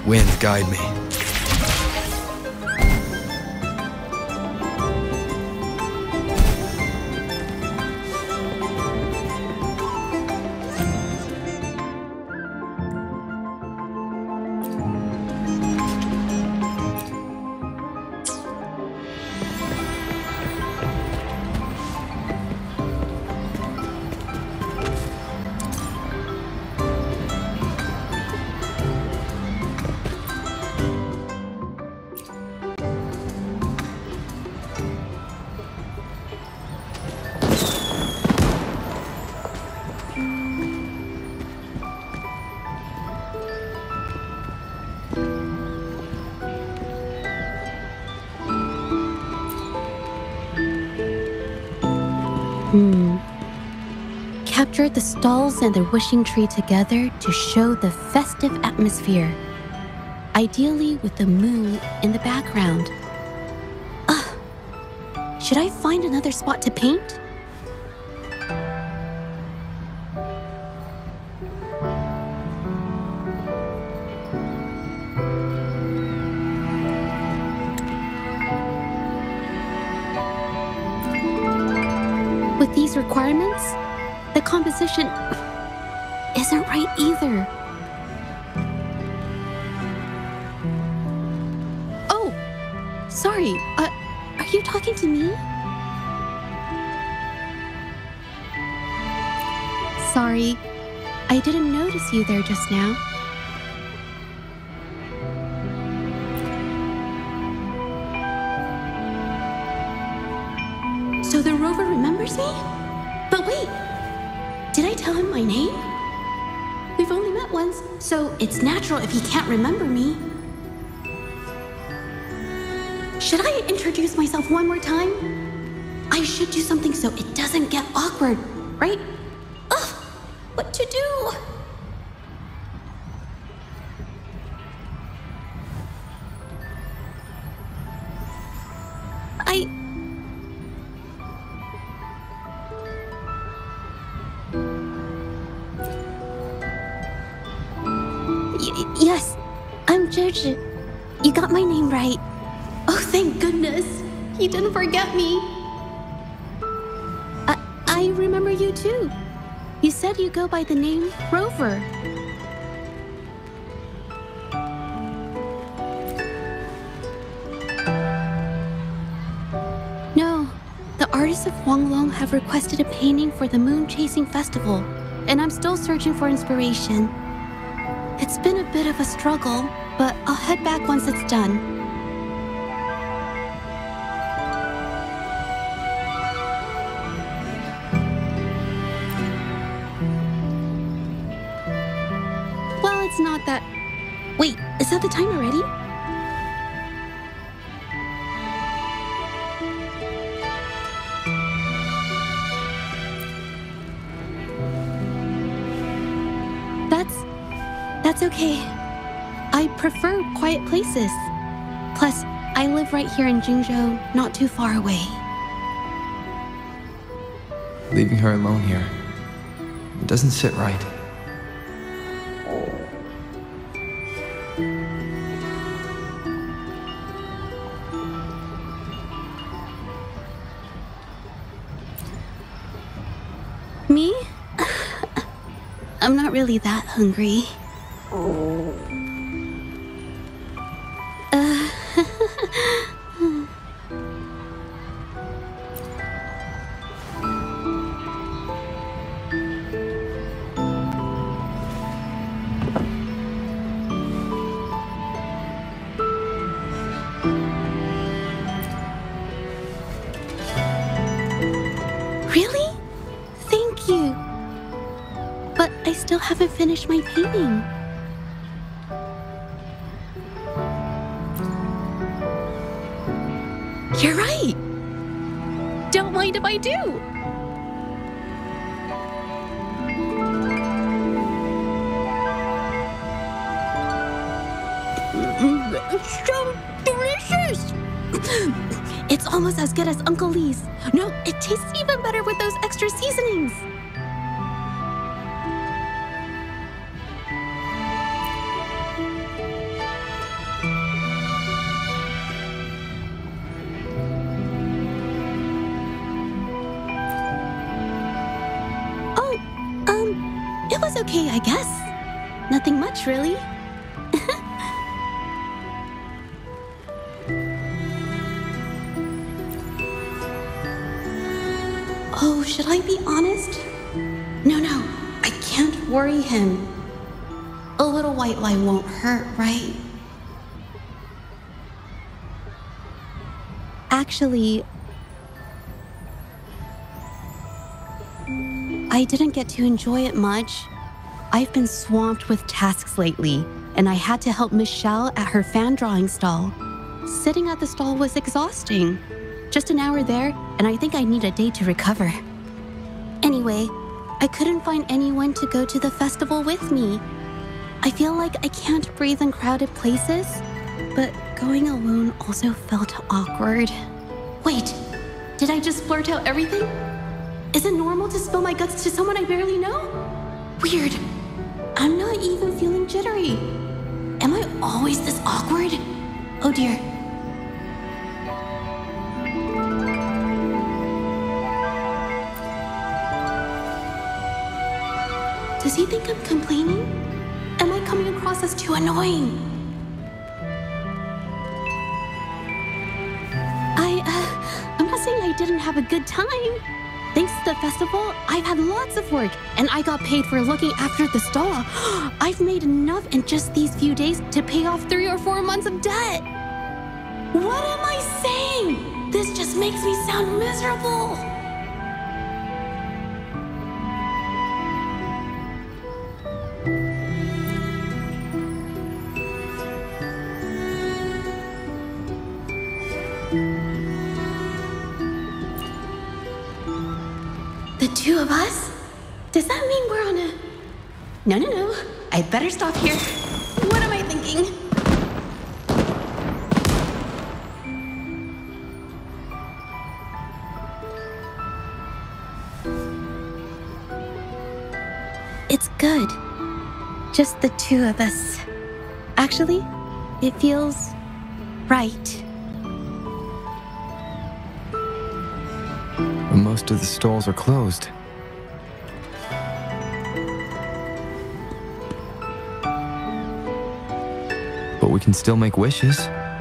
Wind, guide me. Capture the stalls and the wishing tree together to show the festive atmosphere. Ideally with the moon in the background. Should I find another spot to paint? With these requirements, the composition isn't right either. Oh, sorry. Are you talking to me? Sorry, I didn't notice you there just now. So the rover remembers me? But wait, did I tell him my name? We've only met once, so it's natural if he can't remember me. Should I introduce myself one more time? I should do something so it doesn't get awkward, right? Ugh, what to do? Yes, I'm George. You got my name right. Oh, thank goodness. He didn't forget me. I remember you too. You said you go by the name Rover. No, the artists of Huanglong have requested a painting for the Moon Chasing Festival, and I'm still searching for inspiration. It's been a bit of a struggle, but I'll head back once it's done. Well, it's not that... Wait, is that the time already? That's okay. I prefer quiet places. Plus, I live right here in Jingzhou, not too far away. Leaving her alone here. It doesn't sit right. Me? I'm not really that hungry. Really? Thank you. But I still haven't finished my painting. You're right. Don't mind if I do. It's so delicious. It's almost as good as Uncle Lee's. No, it tastes even better with those extra seasonings. okay, I guess. Nothing much, really. Oh, should I be honest? No, I can't worry him. A little white lie won't hurt, right? Actually, I didn't get to enjoy it much. I've been swamped with tasks lately, and I had to help Michelle at her fan drawing stall. Sitting at the stall was exhausting. Just an hour there, and I think I need a day to recover. Anyway, I couldn't find anyone to go to the festival with me. I feel like I can't breathe in crowded places, but going alone also felt awkward. Wait, did I just blurt out everything? Is it normal to spill my guts to someone I barely know? Weird. I'm not even feeling jittery. Am I always this awkward? Oh dear. Does he think I'm complaining? Am I coming across as too annoying? I'm not saying I didn't have a good time. Thanks to the festival, I've had lots of work, and I got paid for looking after the stall. I've made enough in just these few days to pay off 3 or 4 months of debt. What am I saying? This just makes me sound miserable. The two of us? Does that mean we're on a... No. I'd better stop here. What am I thinking? It's good. Just the two of us. Actually, it feels right. Most of the stalls are closed. But we can still make wishes.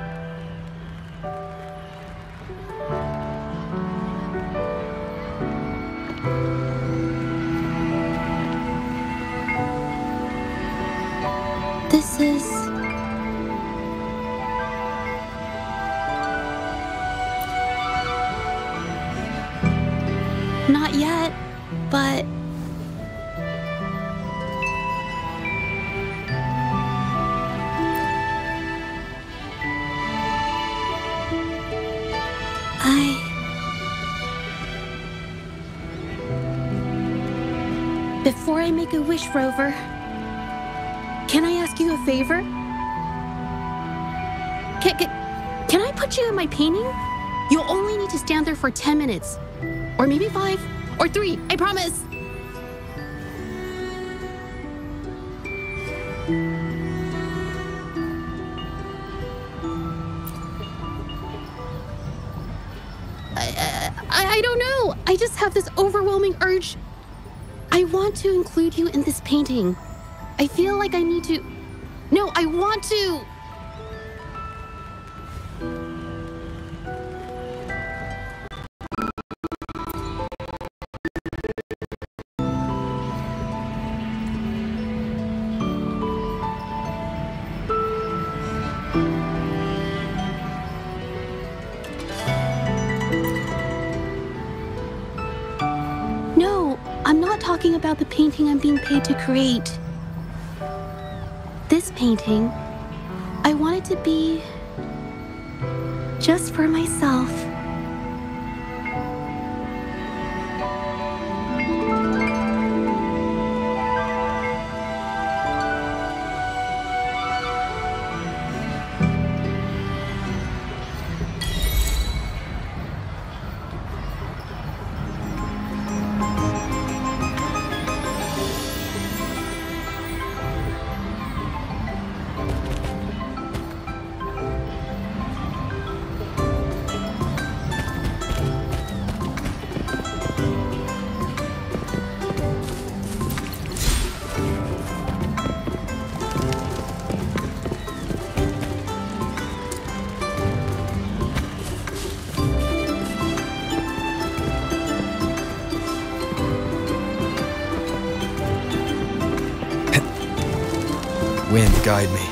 This is... Not yet, but... Before I make a wish, Rover, can I ask you a favor? Can I put you in my painting? You'll only need to stand there for 10 minutes. Or maybe 5, or 3, I promise. I don't know. I just have this overwhelming urge. I want to include you in this painting. I feel like I need to... No, I want to! No, I'm not talking about the painting I'm being paid to create. This painting, I want it to be just for myself. wind guide me.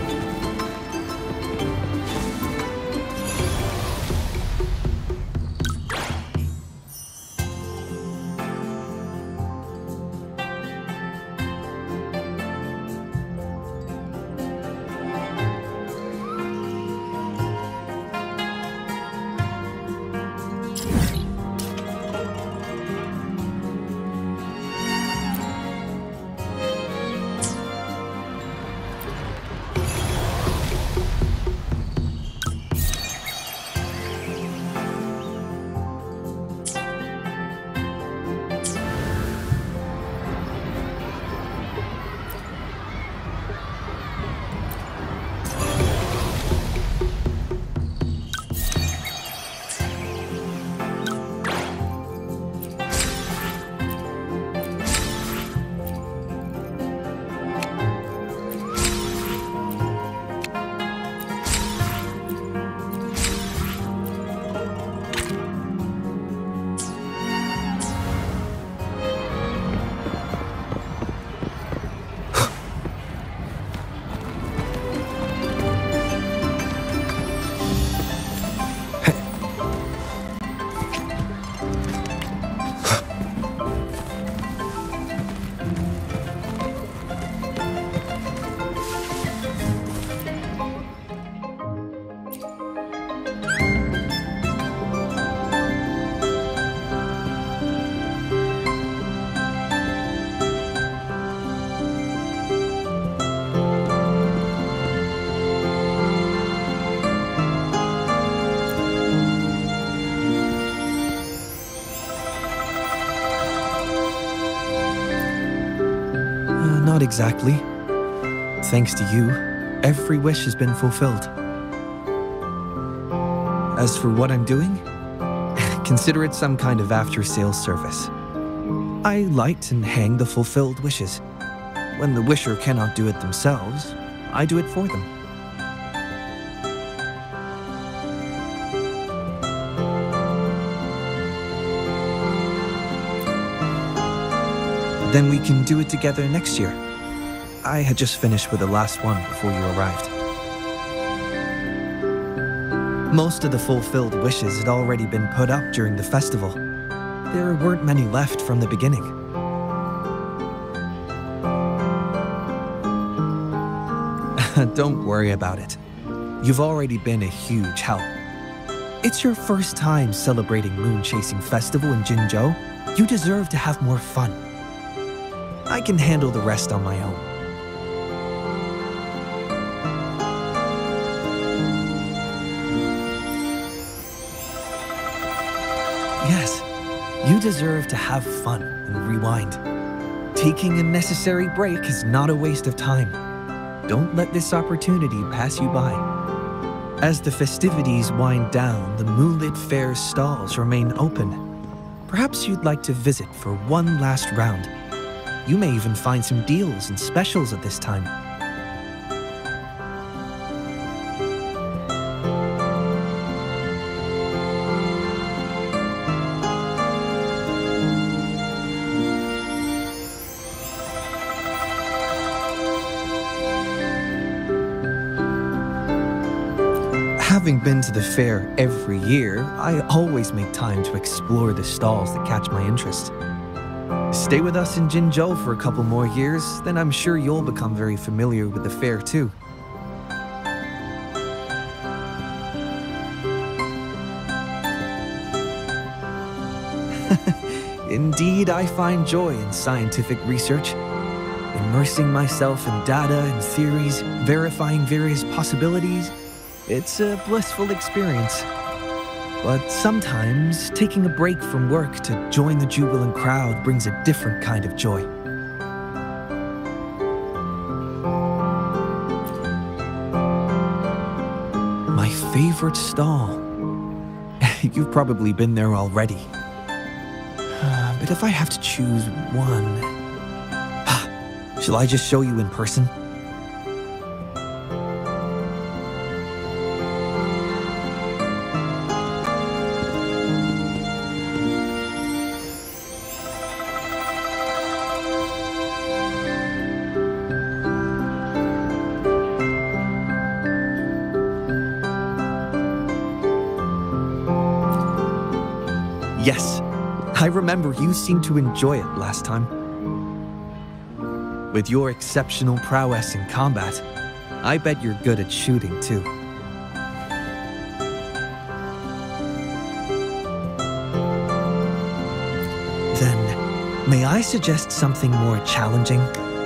Not exactly. Thanks to you, every wish has been fulfilled. As for what I'm doing, consider it some kind of after-sales service. I light and hang the fulfilled wishes. When the wisher cannot do it themselves, I do it for them. Then we can do it together next year. I had just finished with the last one before you arrived. Most of the fulfilled wishes had already been put up during the festival. There weren't many left from the beginning. Don't worry about it. You've already been a huge help. It's your first time celebrating Moon Chasing Festival in Jinzhou. You deserve to have more fun. I can handle the rest on my own. Yes, you deserve to have fun and rewind. Taking a necessary break is not a waste of time. Don't let this opportunity pass you by. As the festivities wind down, the Moonlit Fair stalls remain open. Perhaps you'd like to visit for one last round. You may even find some deals and specials at this time. Having been to the fair every year, I always make time to explore the stalls that catch my interest. Stay with us in Jinzhou for a couple more years, then I'm sure you'll become very familiar with the fair too. Indeed, I find joy in scientific research. Immersing myself in data and theories, verifying various possibilities, it's a blissful experience. But sometimes, taking a break from work to join the jubilant crowd brings a different kind of joy. My favorite stall. You've probably been there already. But if I have to choose one... Shall I just show you in person? Yes, I remember you seemed to enjoy it last time. With your exceptional prowess in combat, I bet you're good at shooting too. Then, may I suggest something more challenging?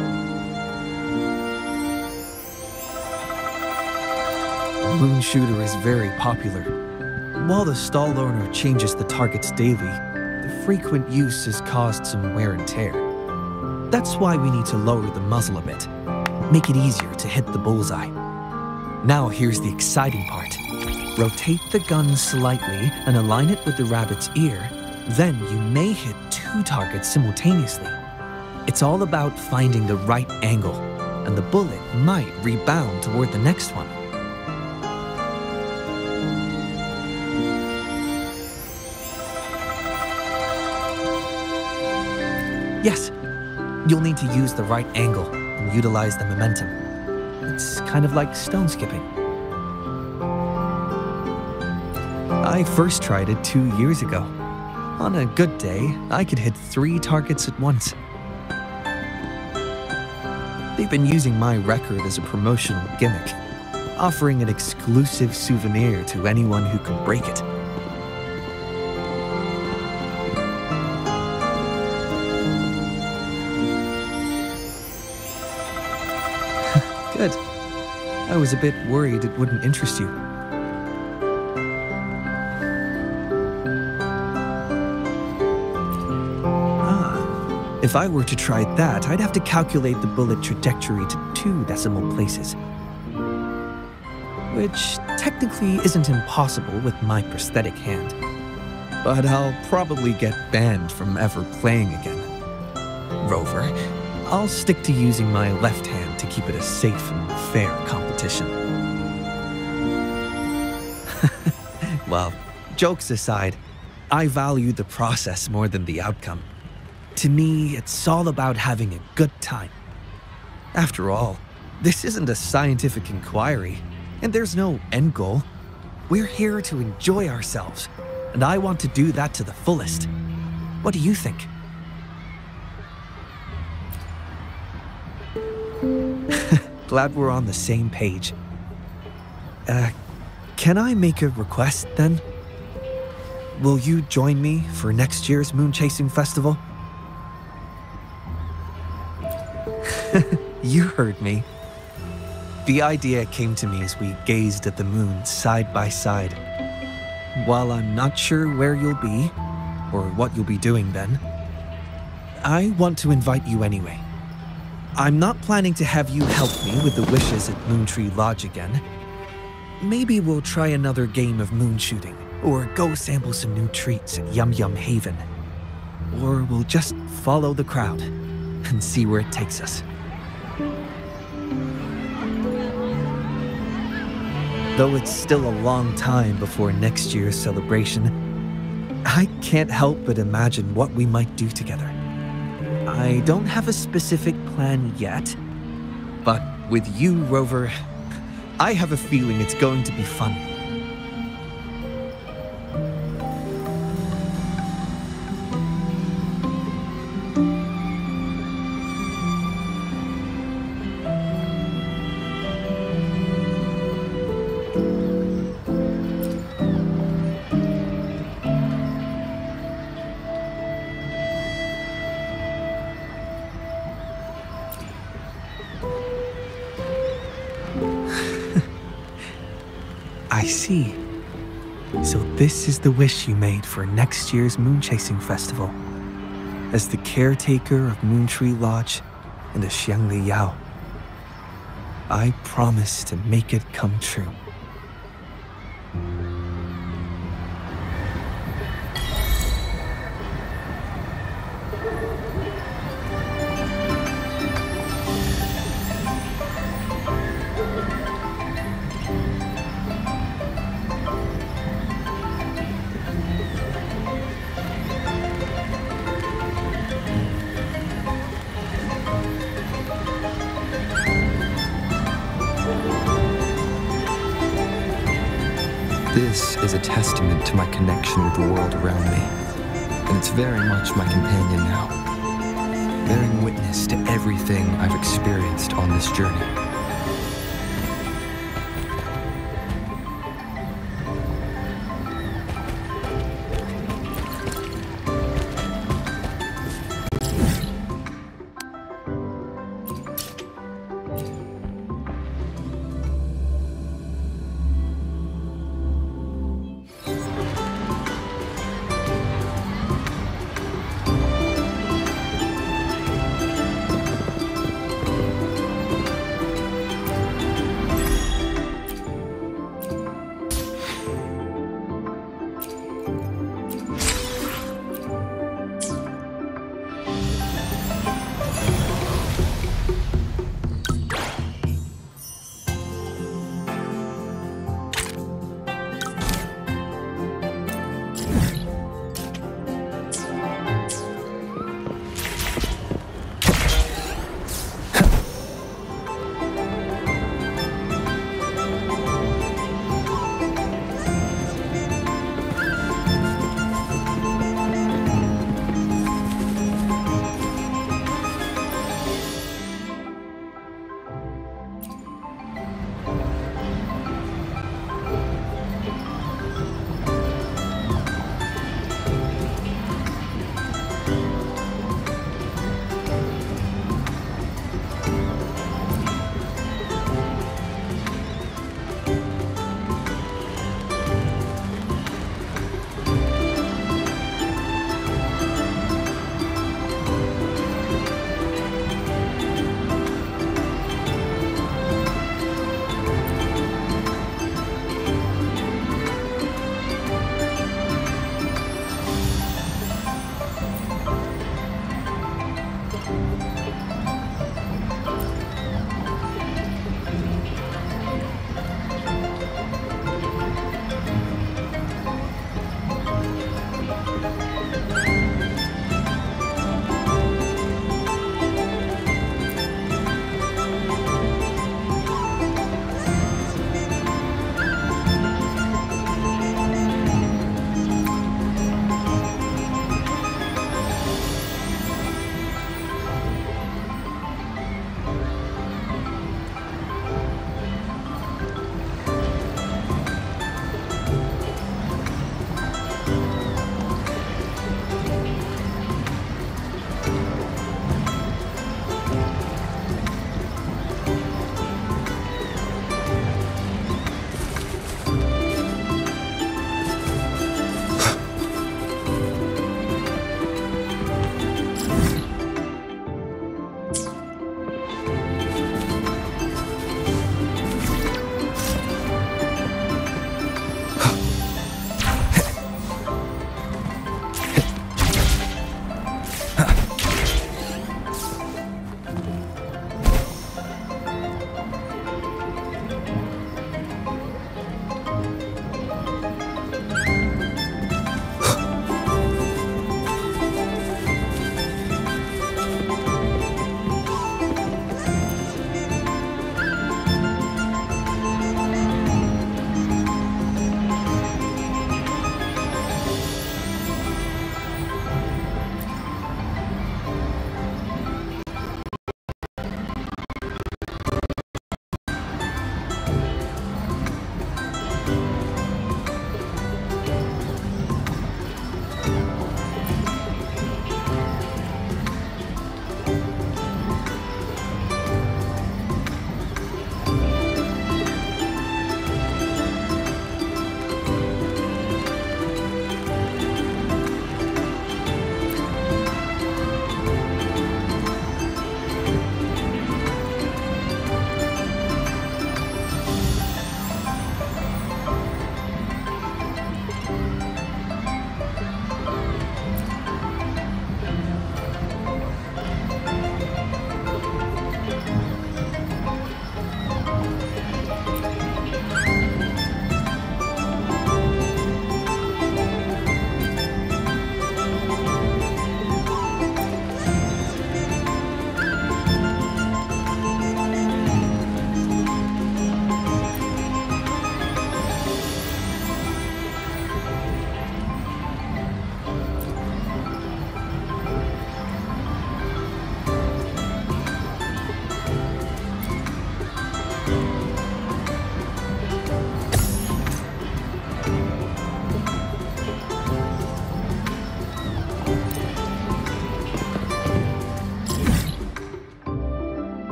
Moon Shooter is very popular. While the stall owner changes the targets daily, the frequent use has caused some wear and tear. That's why we need to lower the muzzle a bit, make it easier to hit the bullseye. Now here's the exciting part. Rotate the gun slightly and align it with the rabbit's ear. Then you may hit 2 targets simultaneously. It's all about finding the right angle, and the bullet might rebound toward the next one. Yes, you'll need to use the right angle and utilize the momentum. It's kind of like stone skipping. I first tried it 2 years ago. On a good day, I could hit 3 targets at once. They've been using my record as a promotional gimmick, offering an exclusive souvenir to anyone who can break it. Good. I was a bit worried it wouldn't interest you. If I were to try that, I'd have to calculate the bullet trajectory to 2 decimal places. Which technically isn't impossible with my prosthetic hand. But I'll probably get banned from ever playing again. Rover, I'll stick to using my left hand to keep it a safe and fair competition. Well, jokes aside, I value the process more than the outcome. To me, it's all about having a good time. After all, this isn't a scientific inquiry, and there's no end goal. We're here to enjoy ourselves, and I want to do that to the fullest. What do you think? Glad we're on the same page. Can I make a request then? Will you join me for next year's Moon Chasing Festival? You heard me. The idea came to me as we gazed at the moon side by side. While I'm not sure where you'll be, or what you'll be doing then, I want to invite you anyway. I'm not planning to have you help me with the wishes at Moontree Lodge again. Maybe we'll try another game of moon shooting, or go sample some new treats at Yum Yum Haven. Or we'll just follow the crowd and see where it takes us. Though it's still a long time before next year's celebration, I can't help but imagine what we might do together. I don't have a specific plan yet, but with you, Rover, I have a feeling it's going to be fun. I see. So this is the wish you made for next year's Moon Chasing Festival. As the caretaker of Moontree Lodge and the Xiangli Yao, I promise to make it come true. This is a testament to my connection with the world around me. and it's very much my companion now, bearing witness to everything I've experienced on this journey.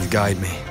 guide me.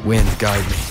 Wind, guide me.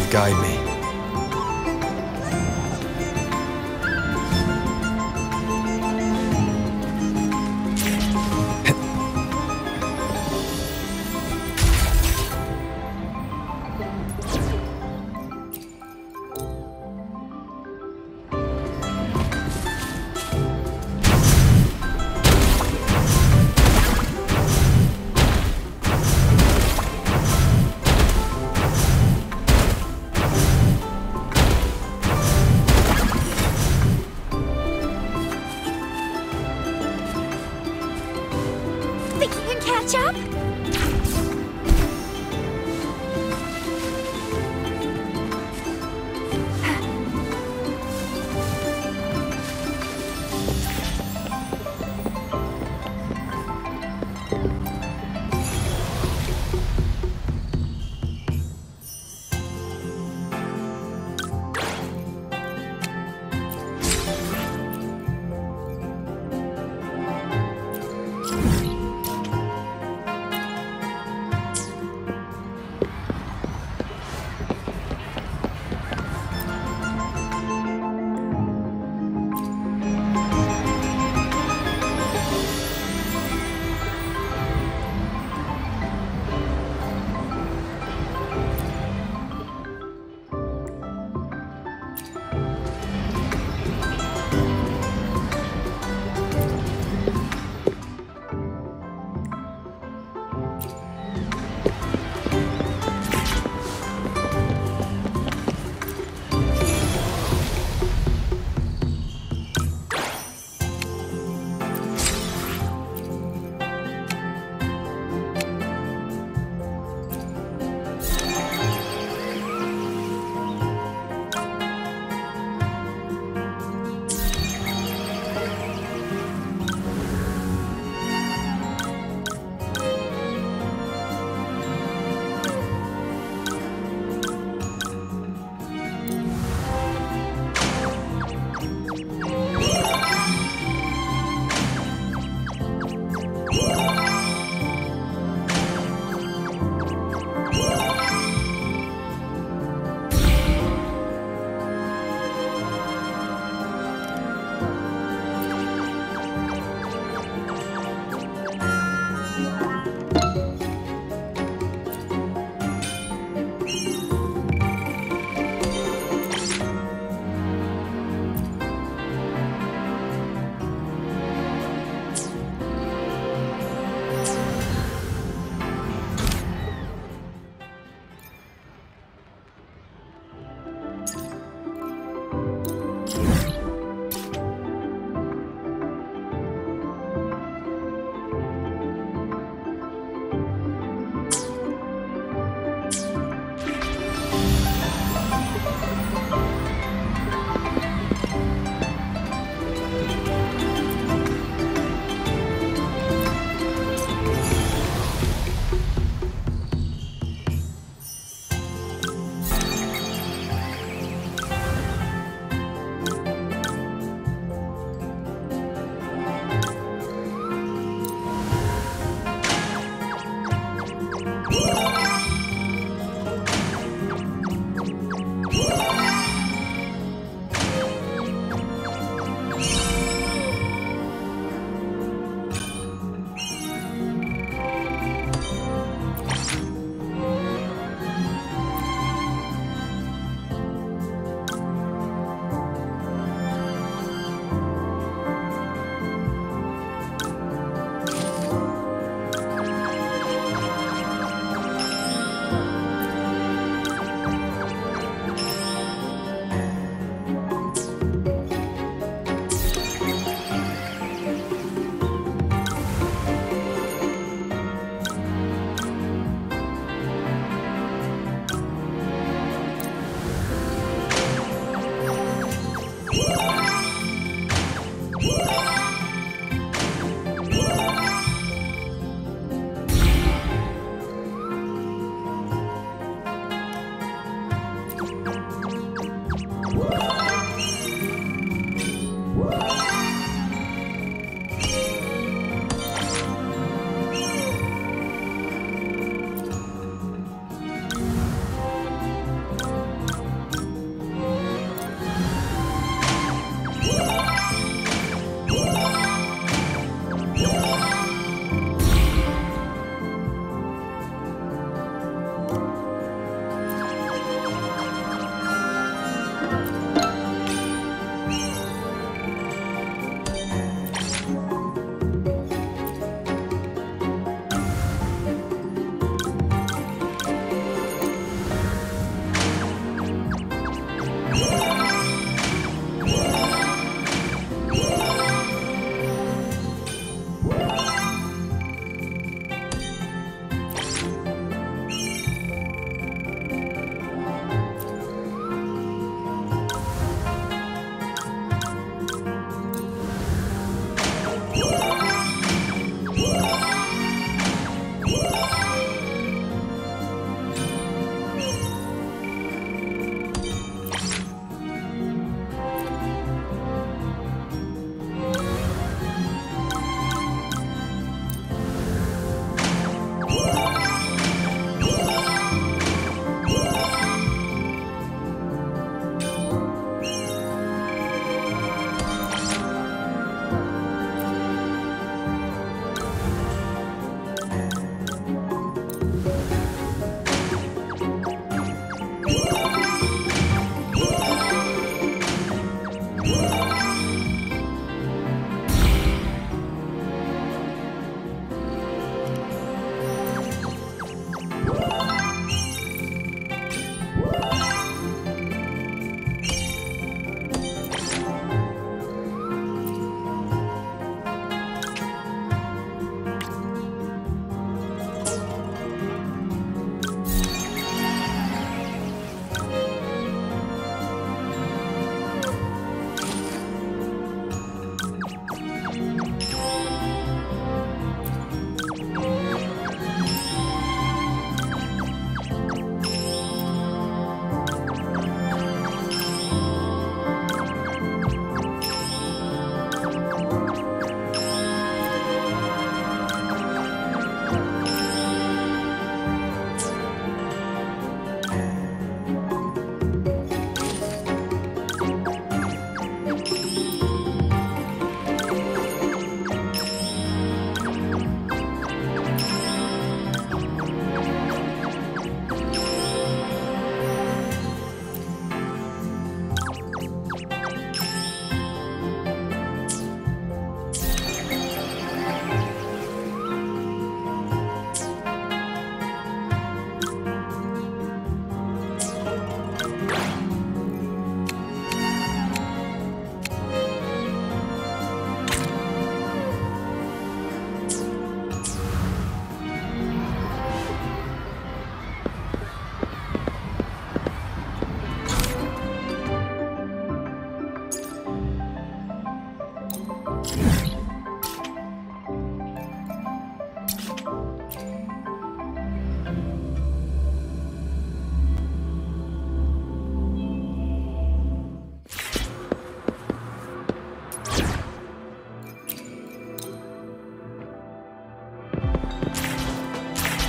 guide me.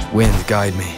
Wind, guide me.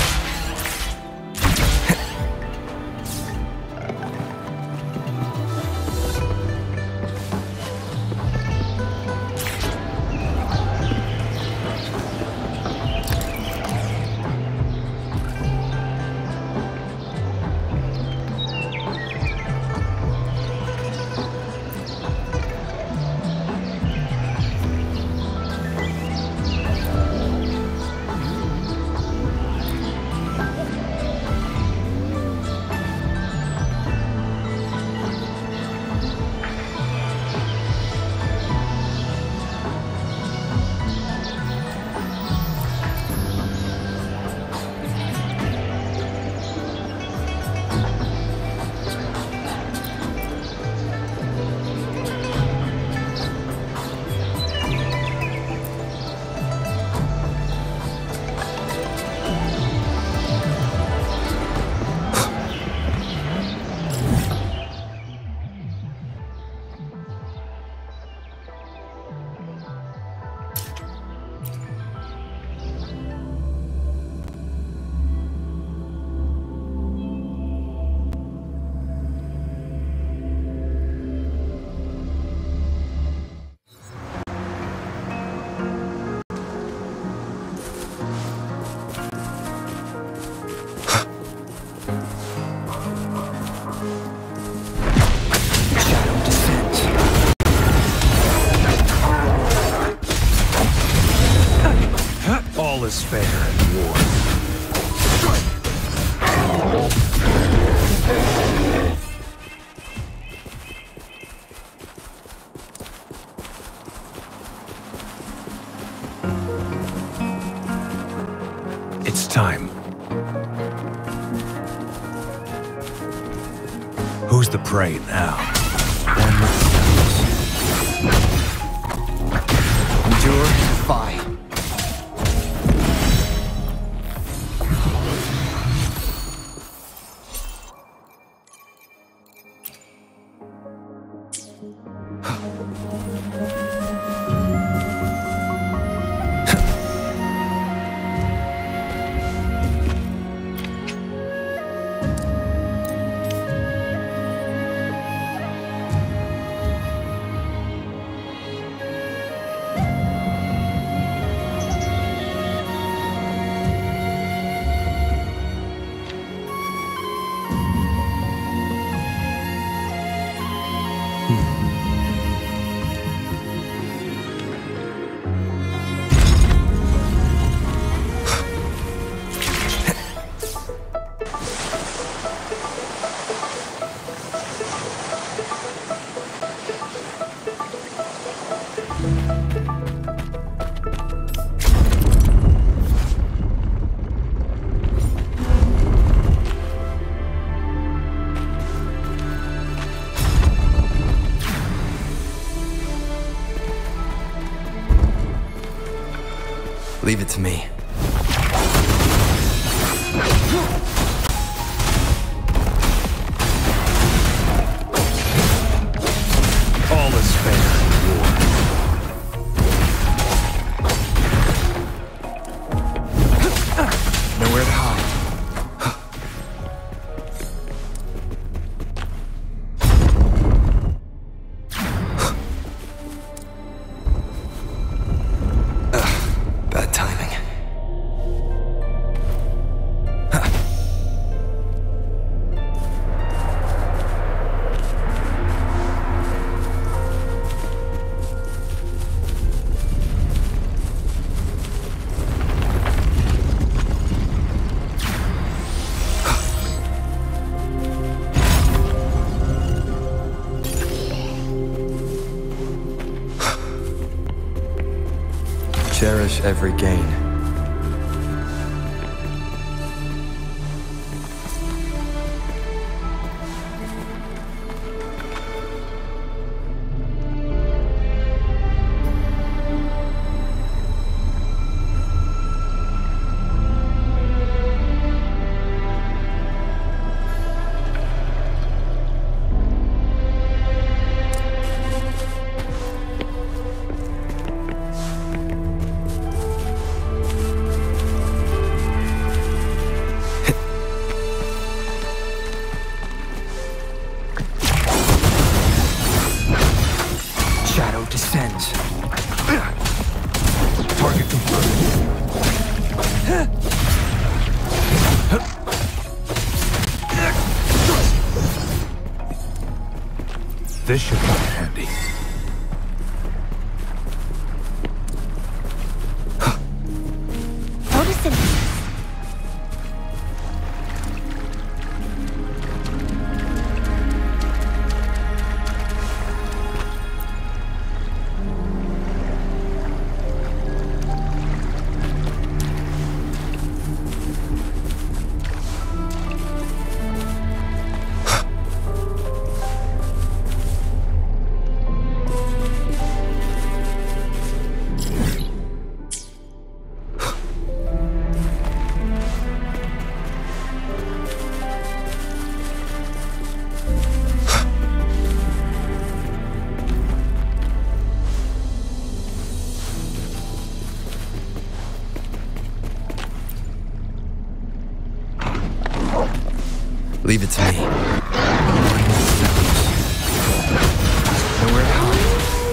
All is fair in war. It's time. Who's the prey now? One with the endure, defy. Leave it to me. All is fair in war. Nowhere to hide. Bad timing. Cherish every gain. descends. Target confirmed. This should come in handy. Photosynthesis. Leave it to me. Nowhere to hide.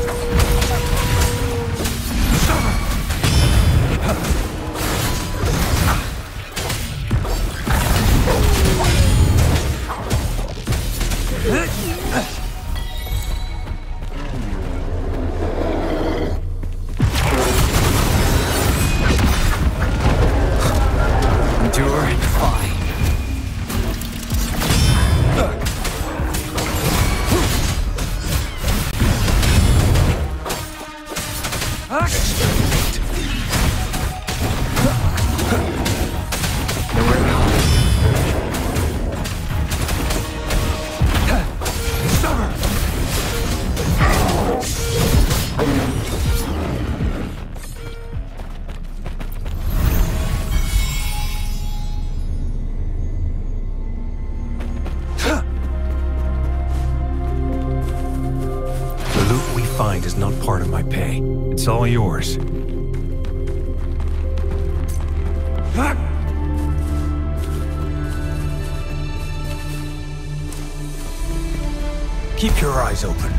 Endure and defy. Nowhere to hide. The loot we find is not part of my pay. It's all yours. Keep your eyes open.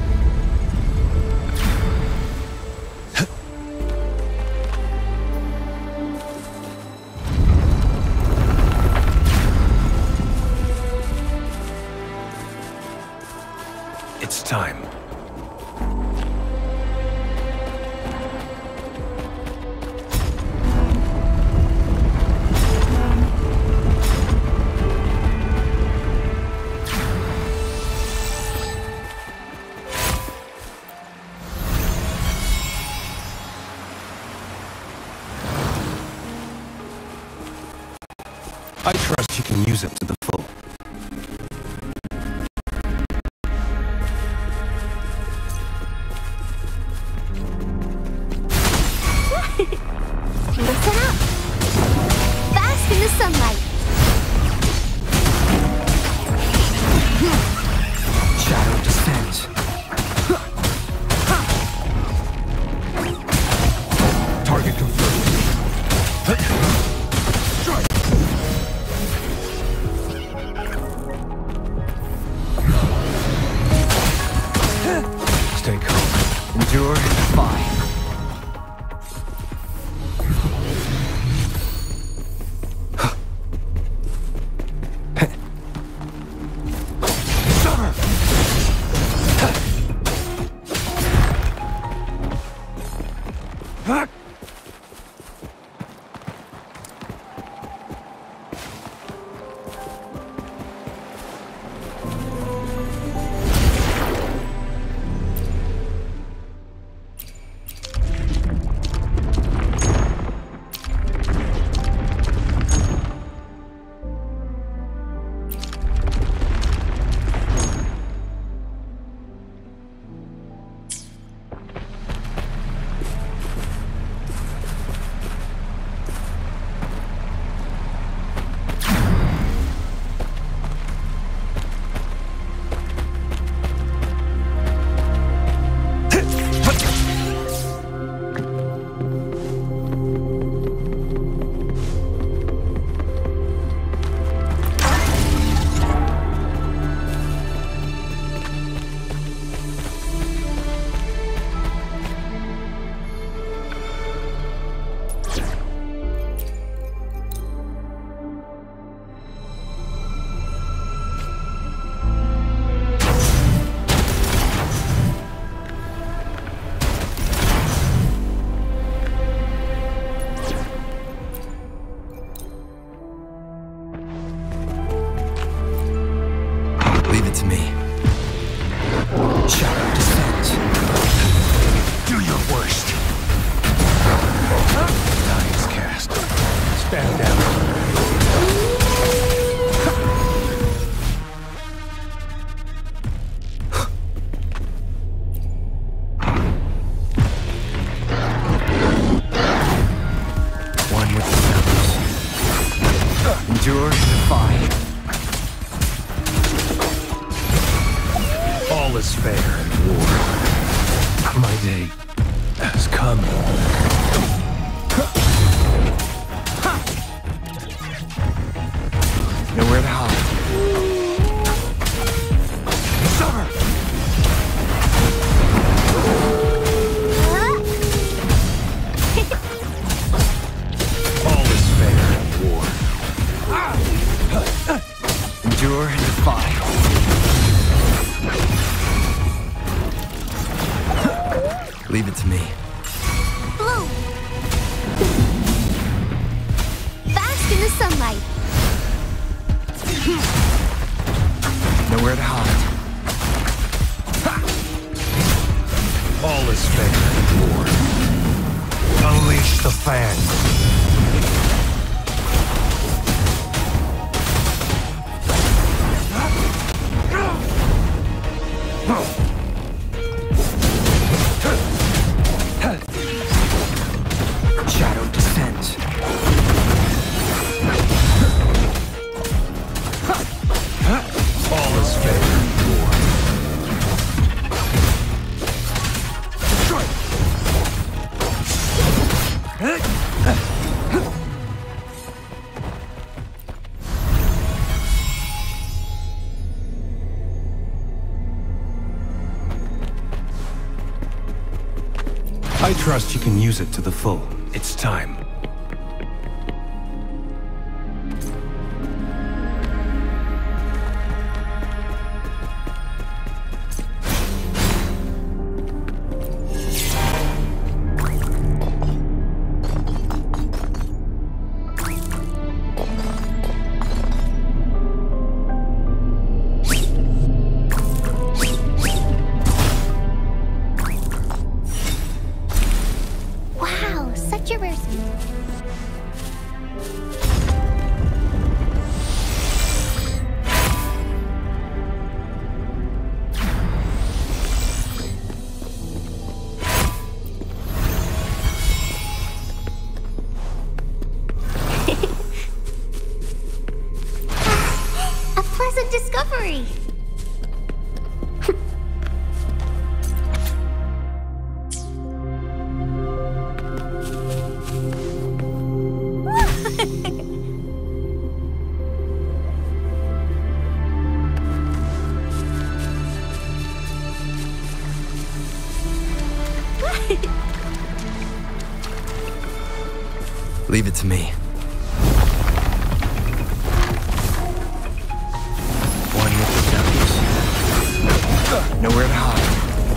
It's time. I trust you can use it to the full. Listen up. Bask in the sunlight. Shadow descends. Target confirmed. Stay calm. Endure and defy. has come. Nowhere to hide. Summer! All is fair in war. Endure and defy. Leave it to me. Blue! Bask in the sunlight. Nowhere to hide. All is fair in war. Unleash the fangs. Shadow descends. All is fair in war. I trust you can use it to the full. It's time. Wow, such a rare a pleasant discovery. Leave it to me. One with the shadows. Nowhere to hide.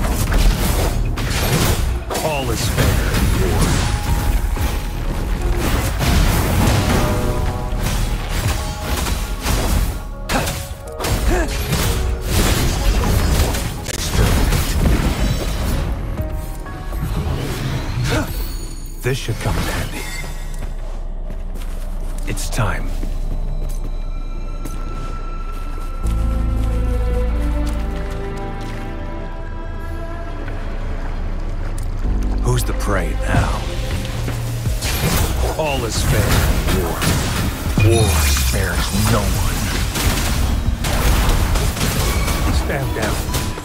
All is fair in war. Exterminate. This should come in handy. It's time. Who's the prey now? All is fair in war. War spares no one. Stand down.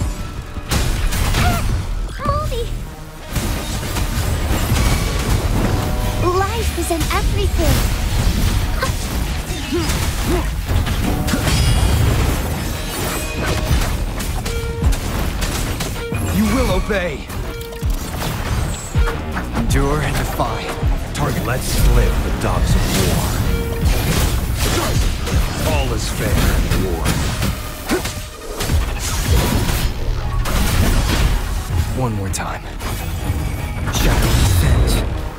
Moldy! Life is in everything. You will obey. Endure and defy. Target. Let's slip the dogs of war. All is fair in war. One more time. Shadow descends.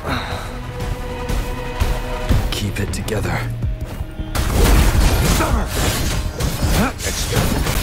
Keep it together. Summer! Exterminate.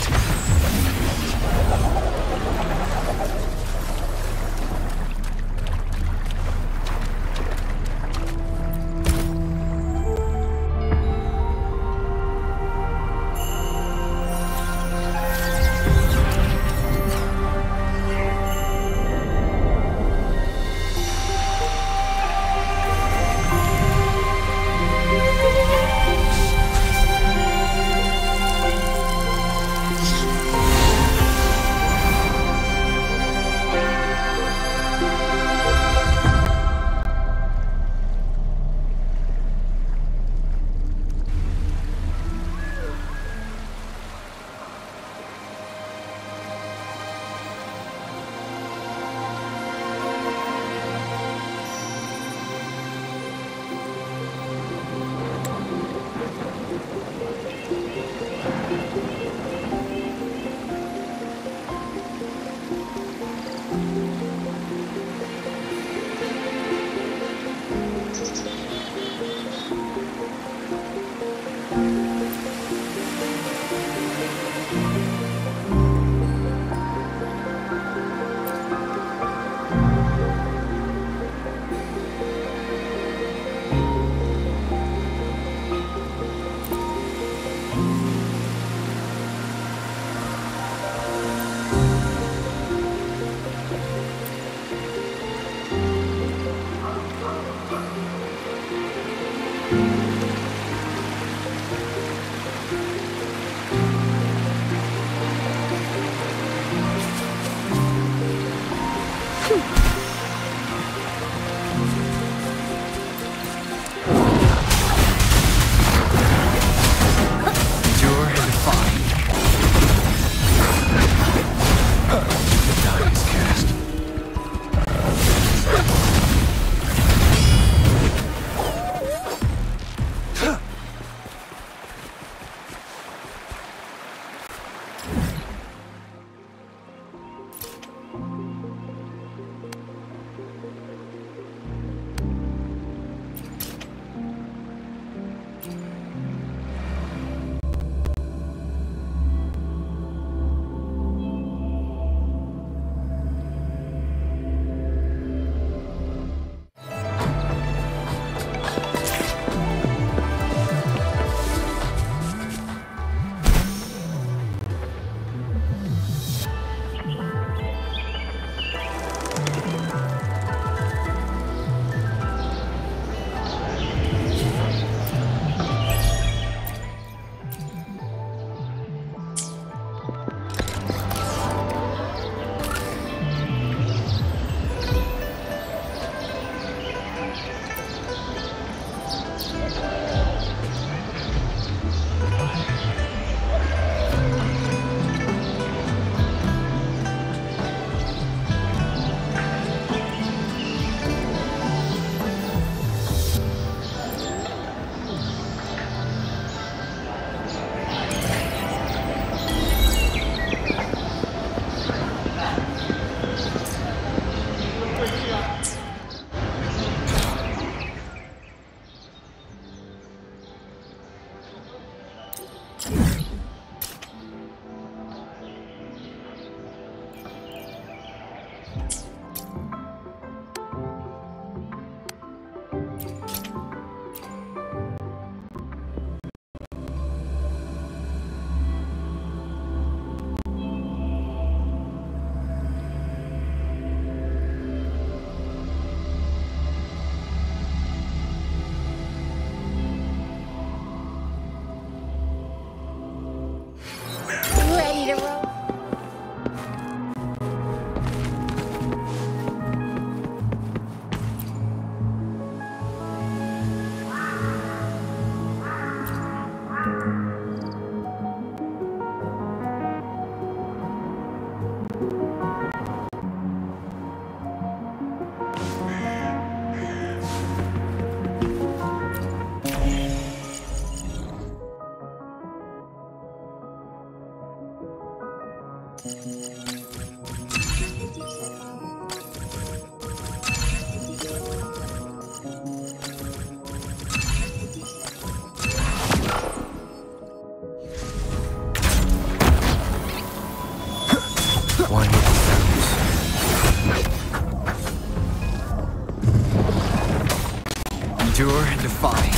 Endure and defy.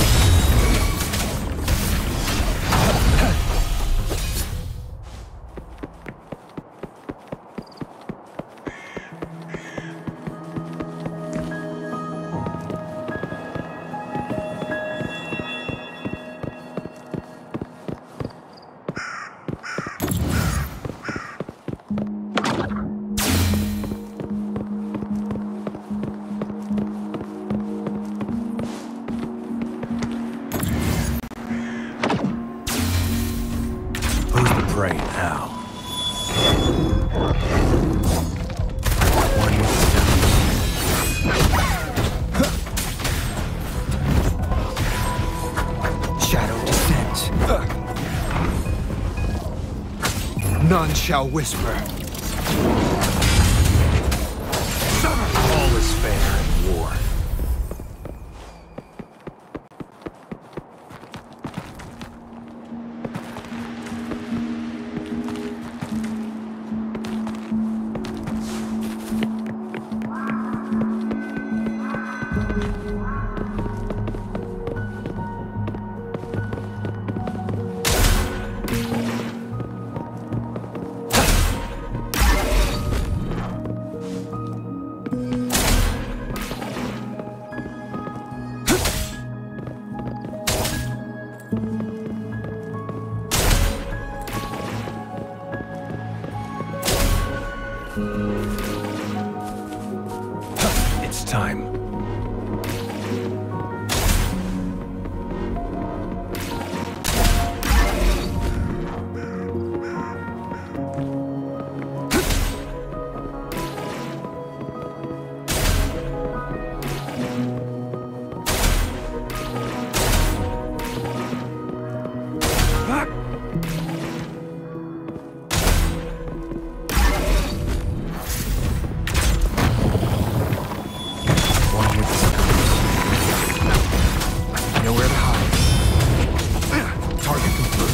Right now. One with the shadow descends. None shall whisper. All is fair in war. It's time. Nowhere to hide. Target confirmed.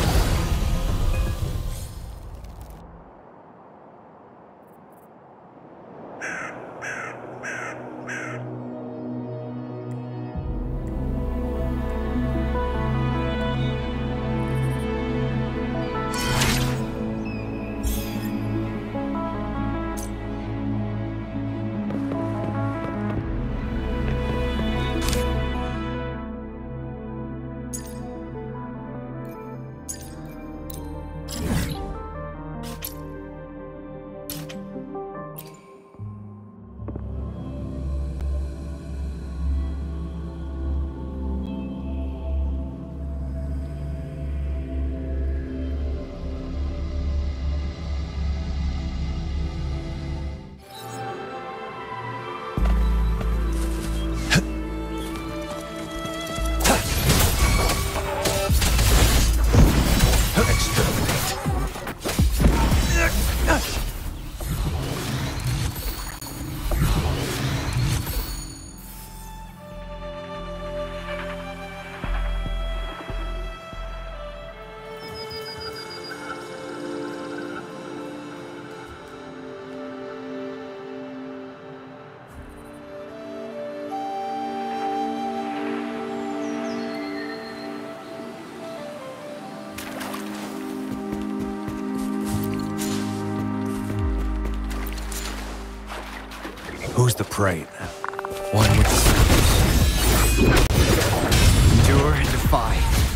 Who's the prey now? One with the shadows. Endure and defy.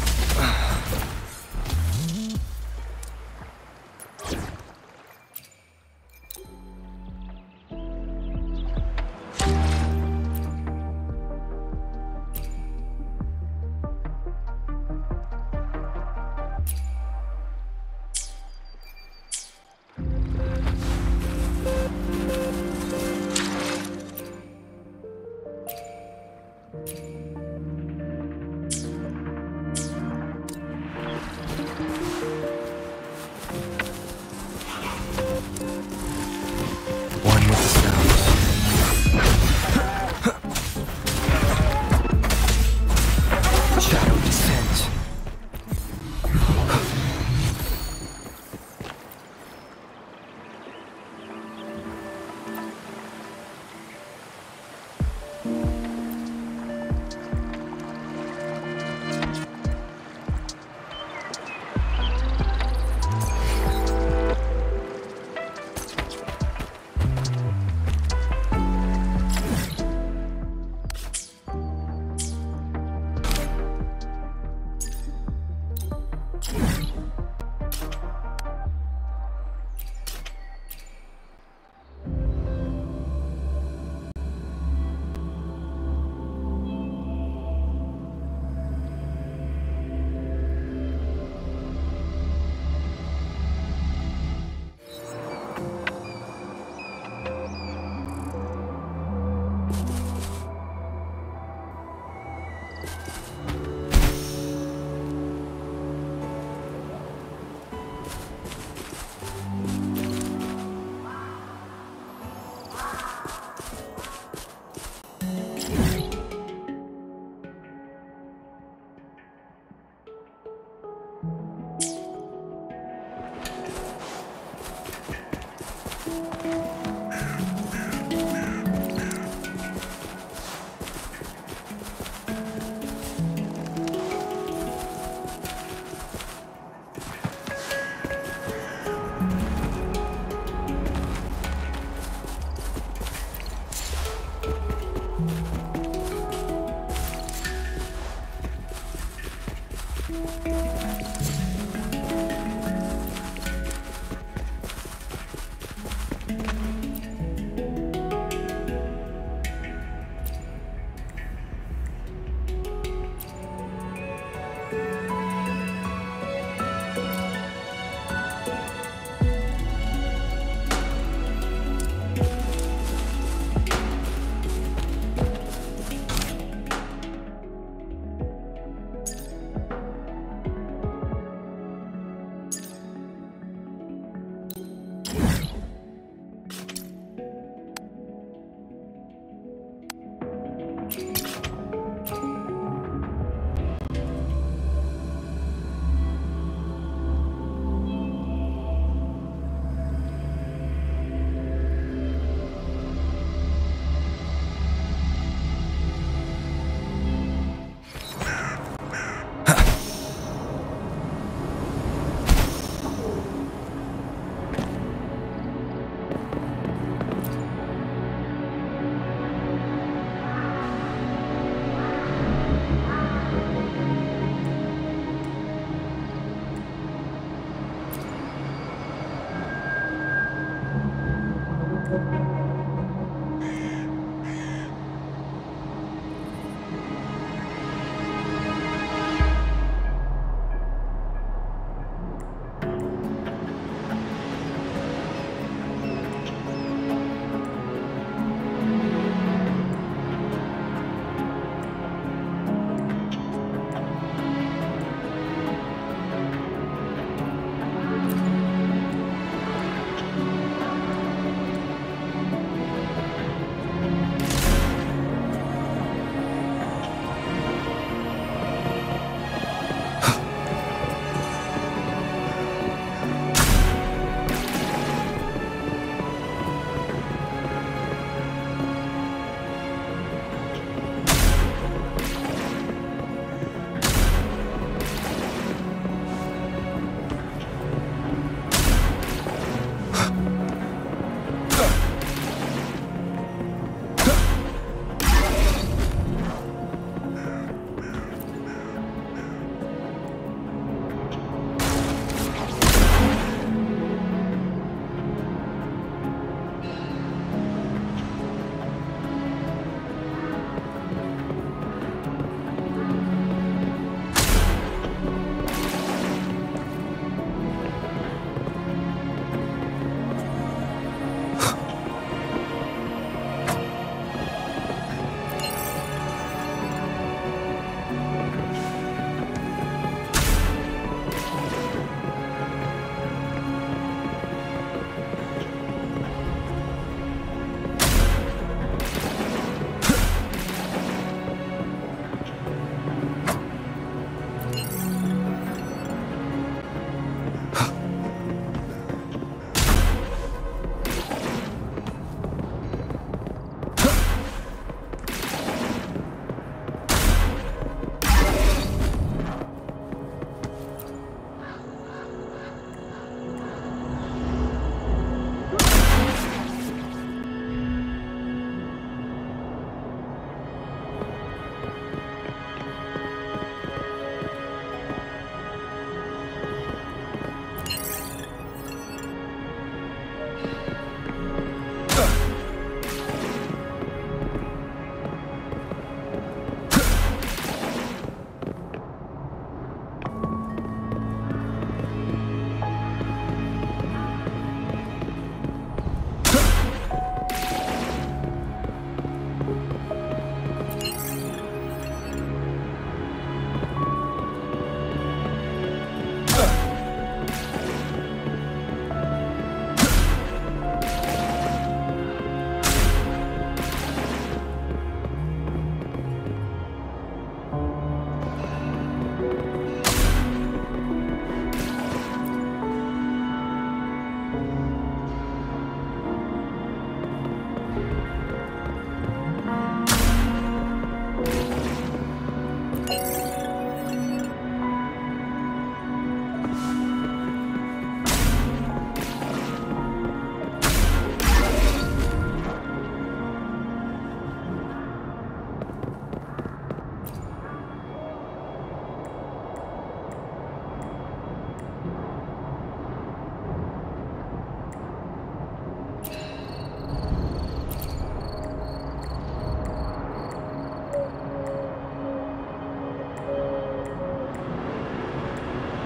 One with the shadows. Shadow descends.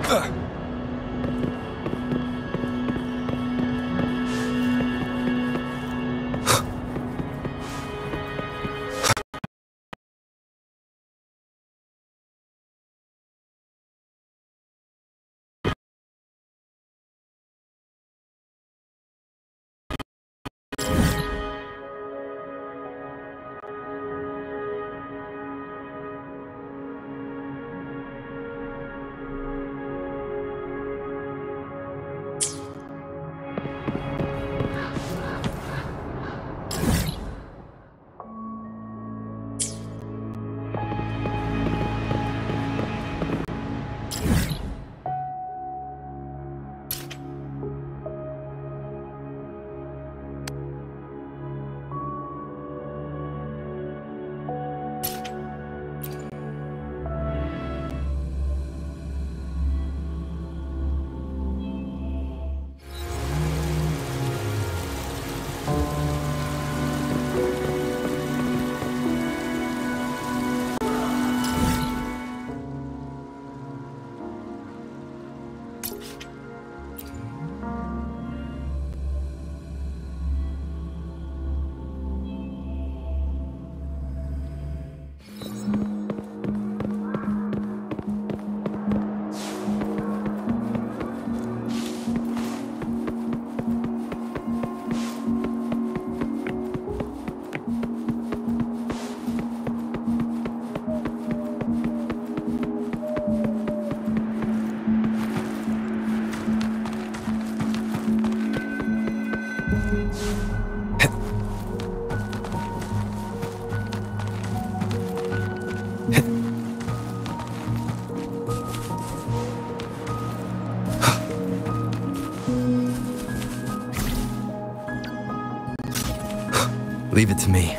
Leave it to me.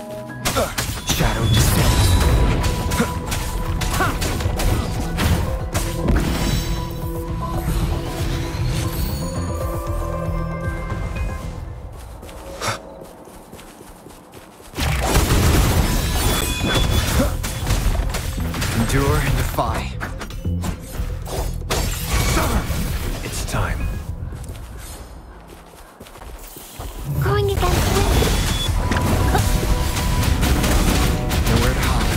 Shadow descends. Endure and defy. It's time. Going against wind. Nowhere to hide.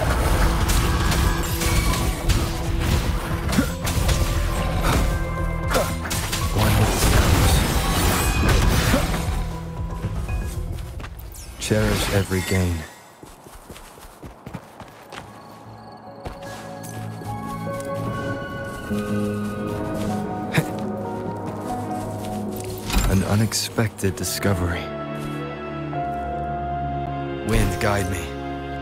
One with the stars. Cherish every gain. An unexpected discovery. Wind, guide me.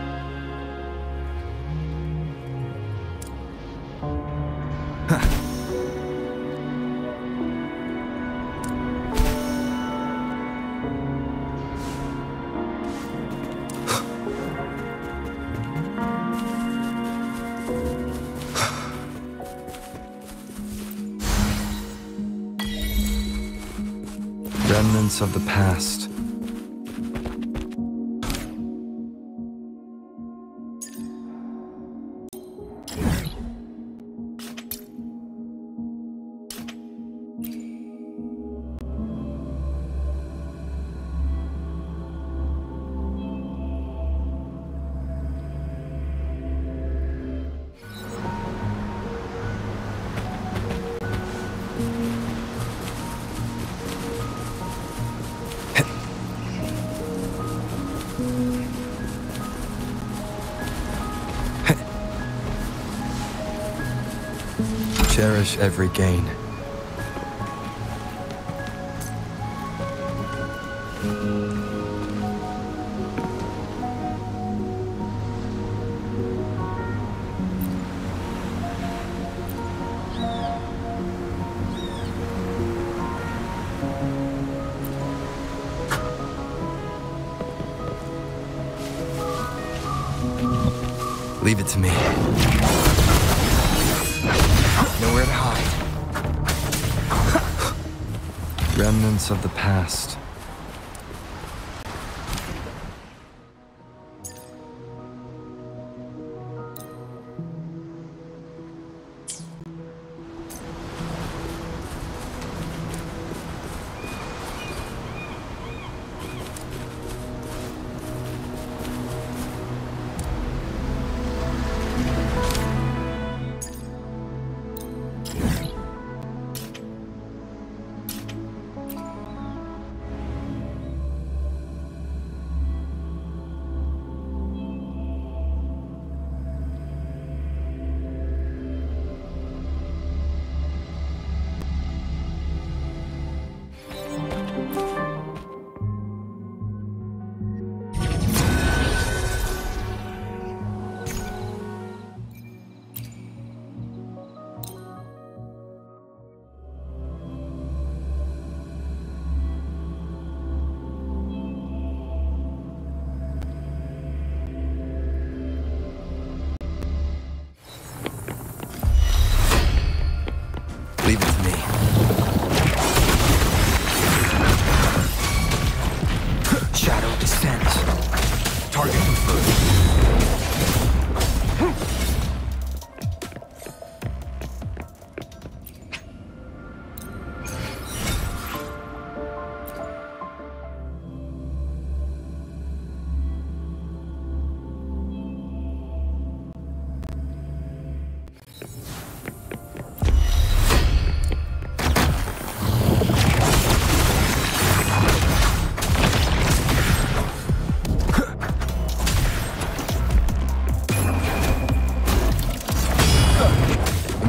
Remnants of the past. Cherish every gain. Leave it to me. Nowhere to hide. Remnants of the past.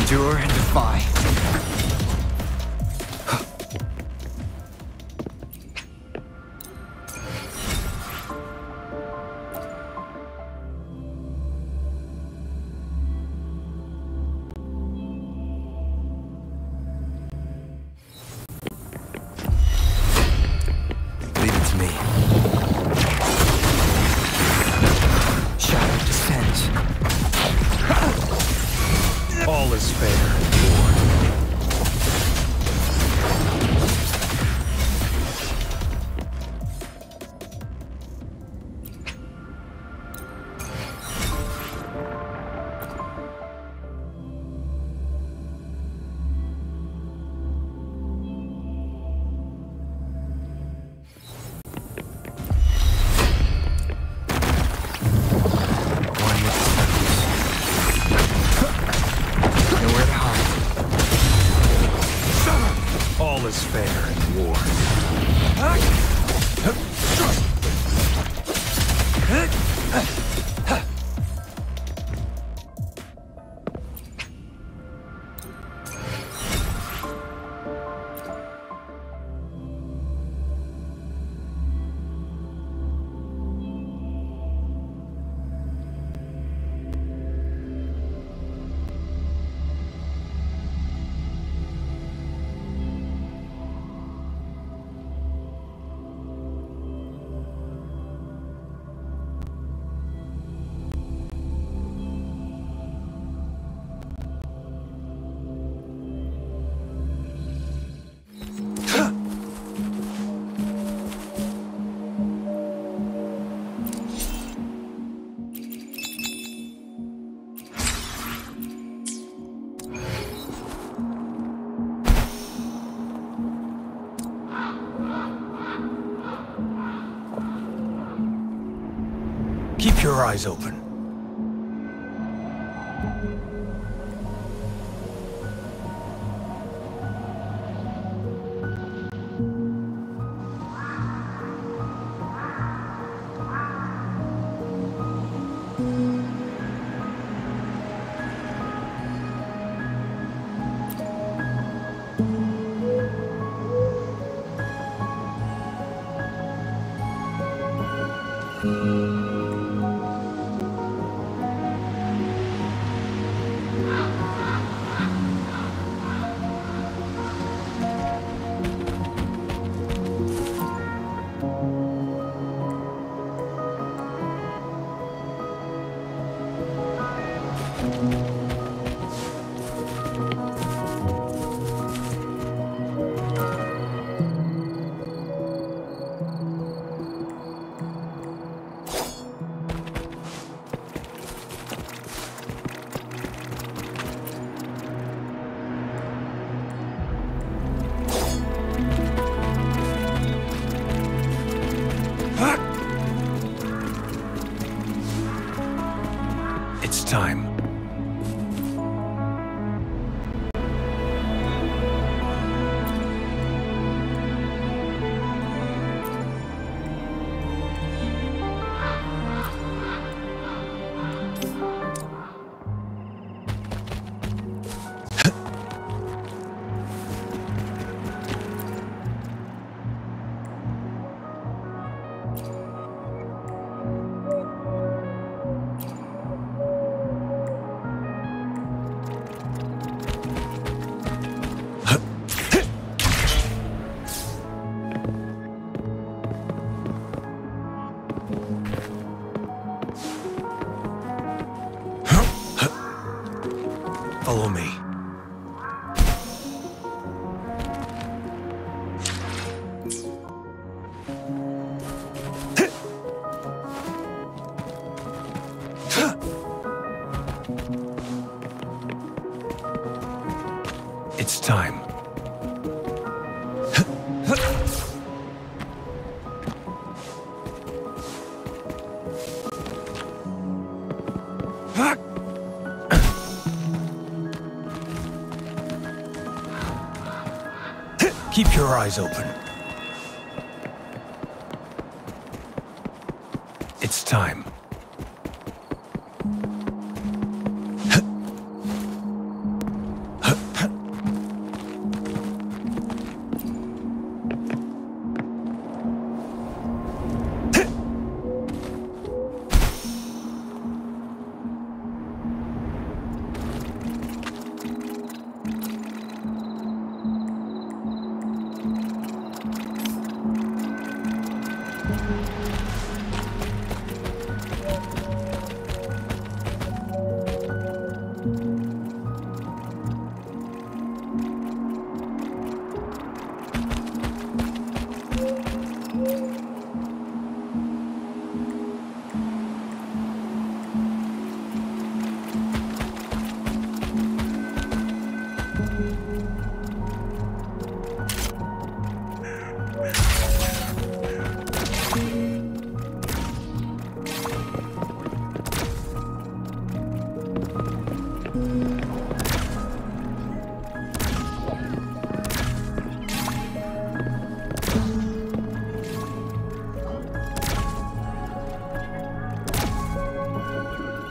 Endure and defy. Leave it to me. Shadow descends. All is fair. One with the shadows. Nowhere to hide. All is fair in war. Keep your eyes open. It's time. Follow me. It's time. Keep your eyes open. It's time.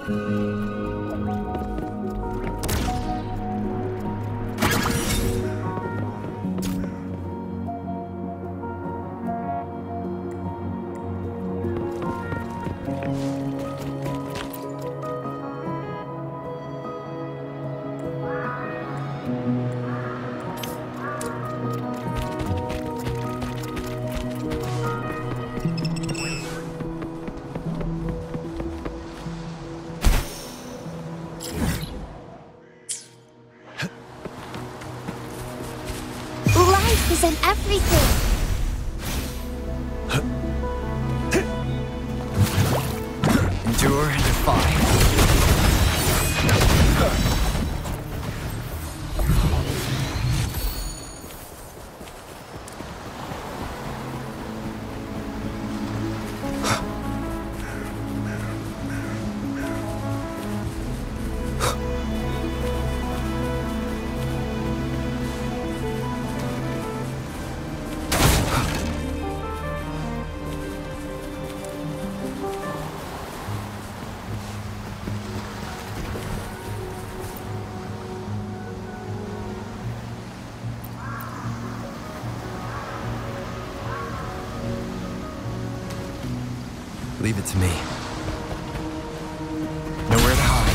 Life is in everything. Endure and defy. Leave it to me. Nowhere to hide.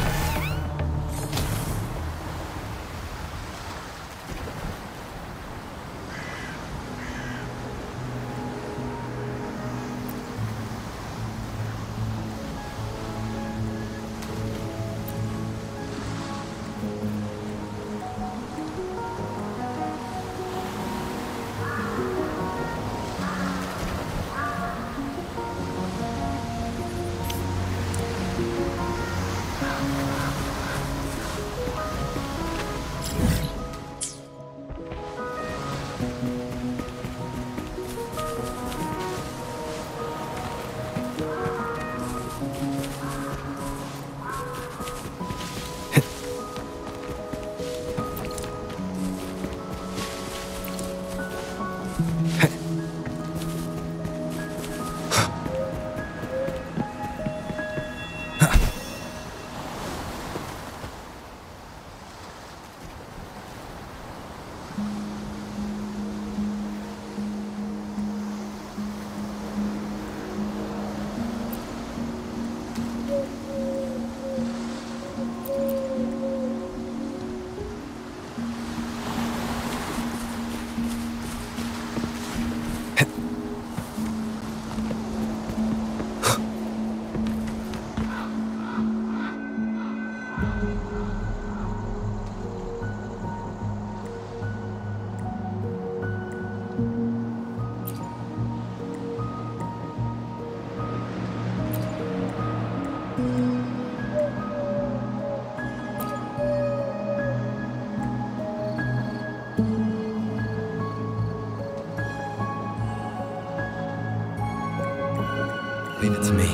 Leave it to me.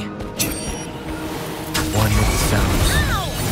One with the sounds.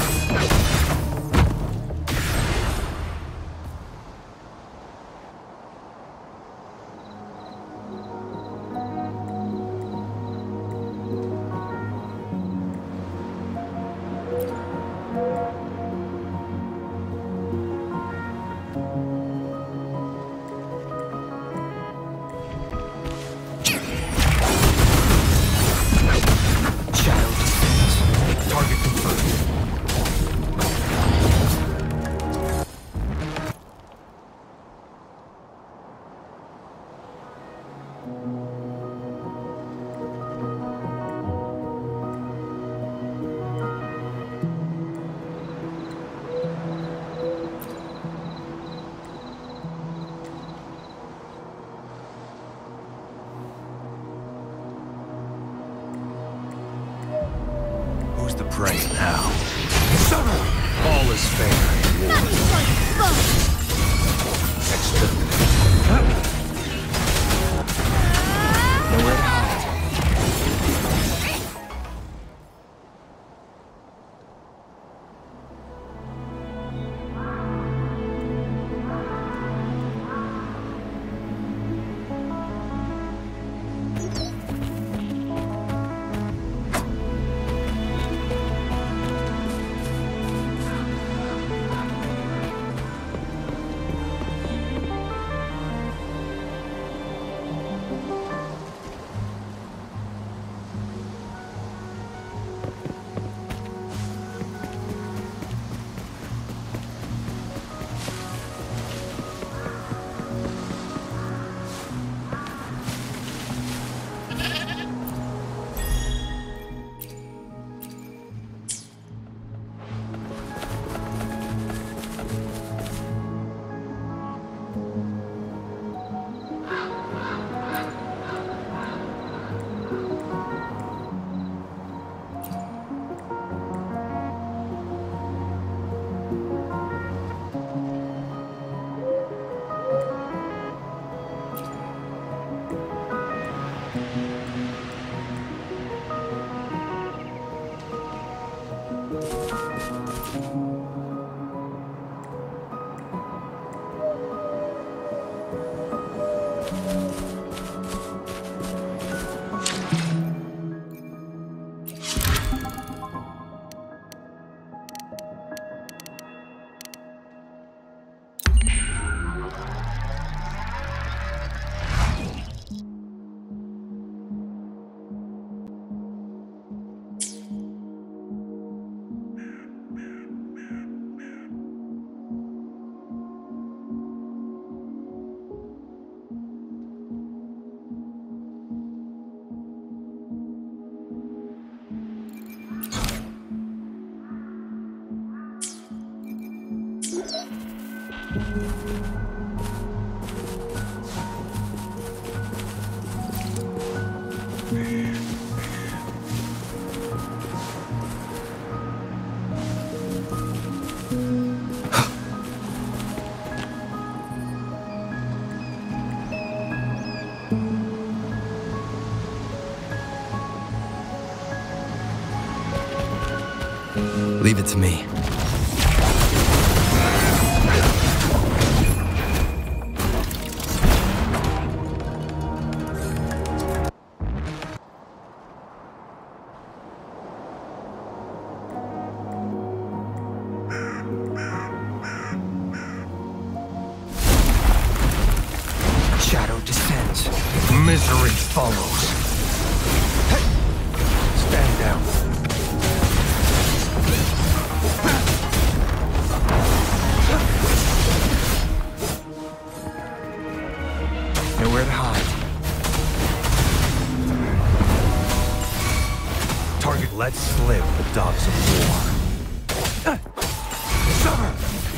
Who's the prey now? All is fair in war. Exterminate. Nowhere to hide. Leave it to me. Shadow descends. Misery follows. Stand down. Nowhere to hide. Target, let slip the dogs of war. Summer!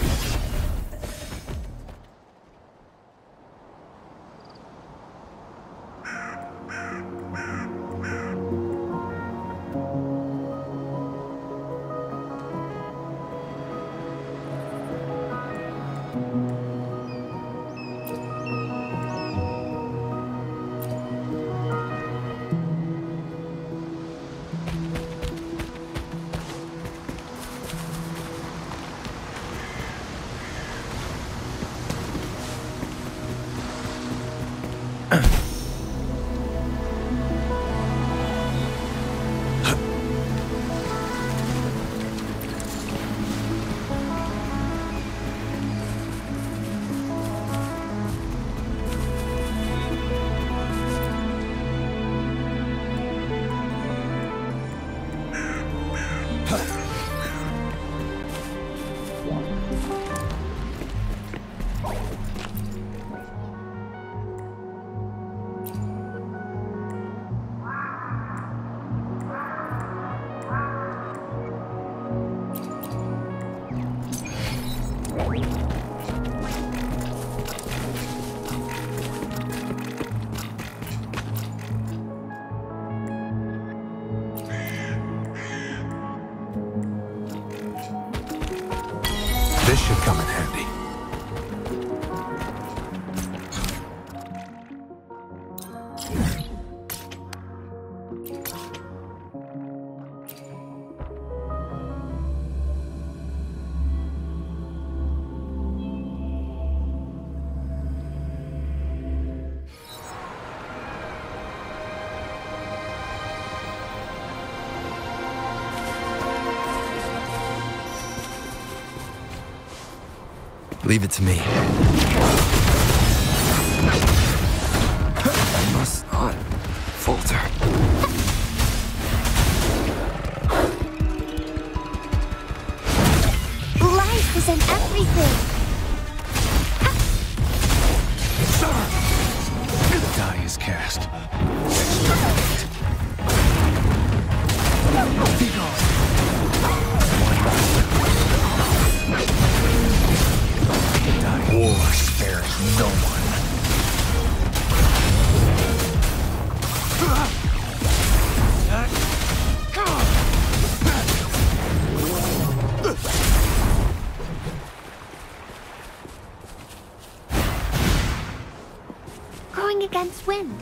This should come in handy. Leave it to me. I must not falter. Life is in everything. The die is cast. Be gone. War spares no one. Going against wind.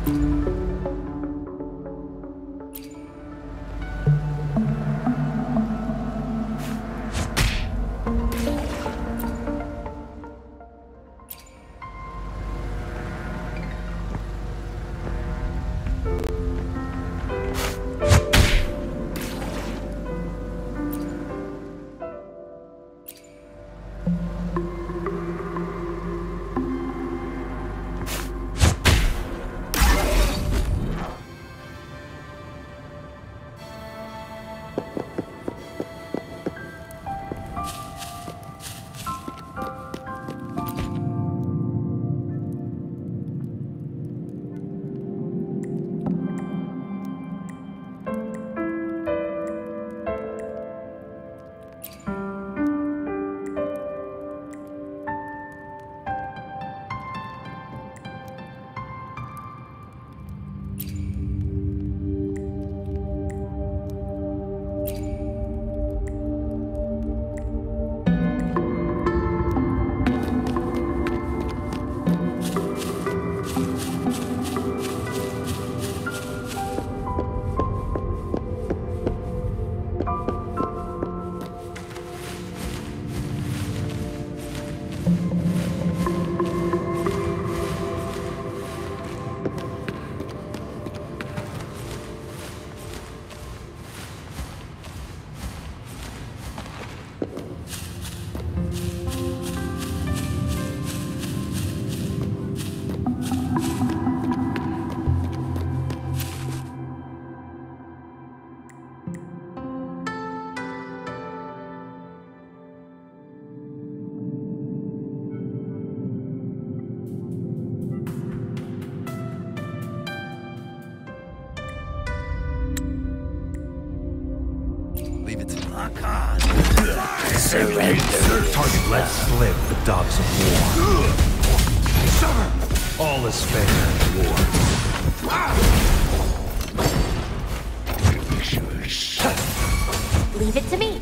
Leave it to me. Surrender. Target let slip the dogs of war. All is fair in war. Leave it to me.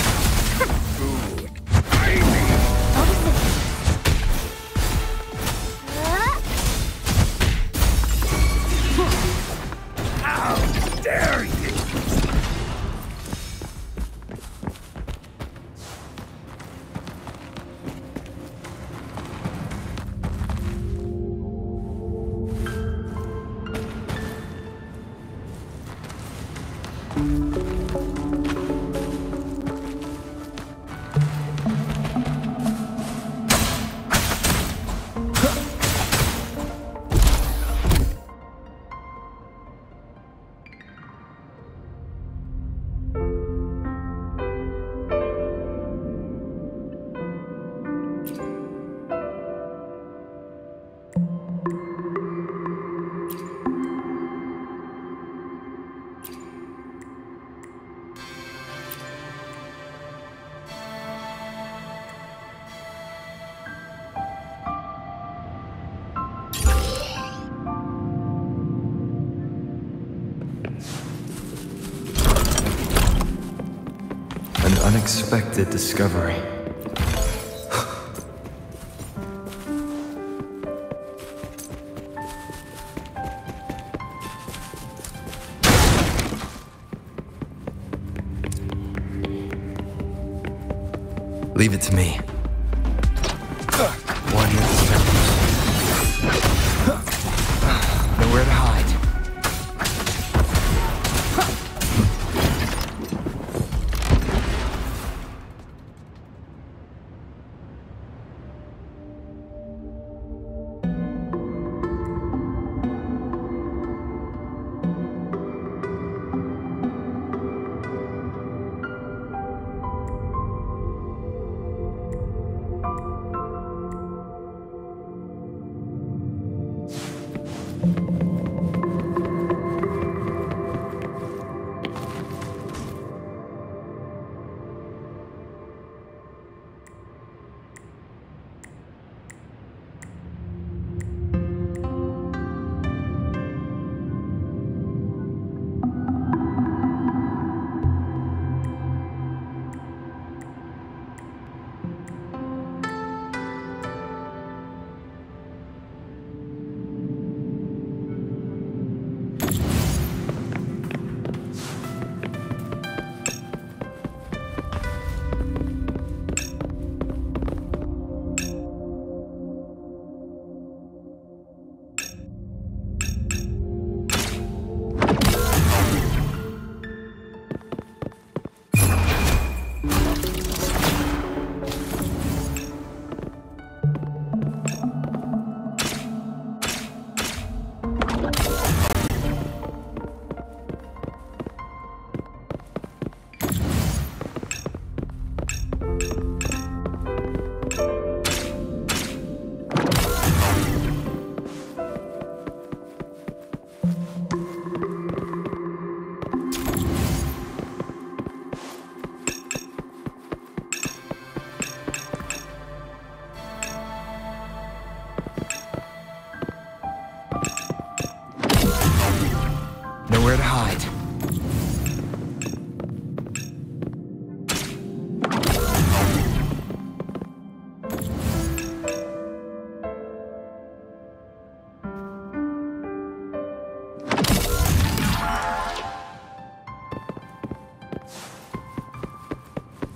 How dare you! An unexpected discovery. Leave it to me. One with the steps. Nowhere to hide.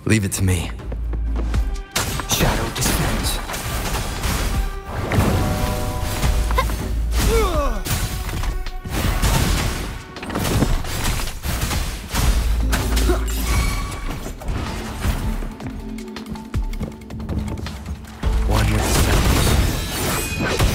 Leave it to me. Shadow descends. One with spells.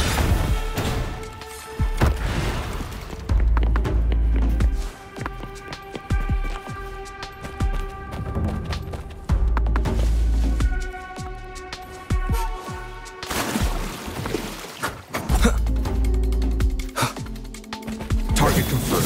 Target confirmed.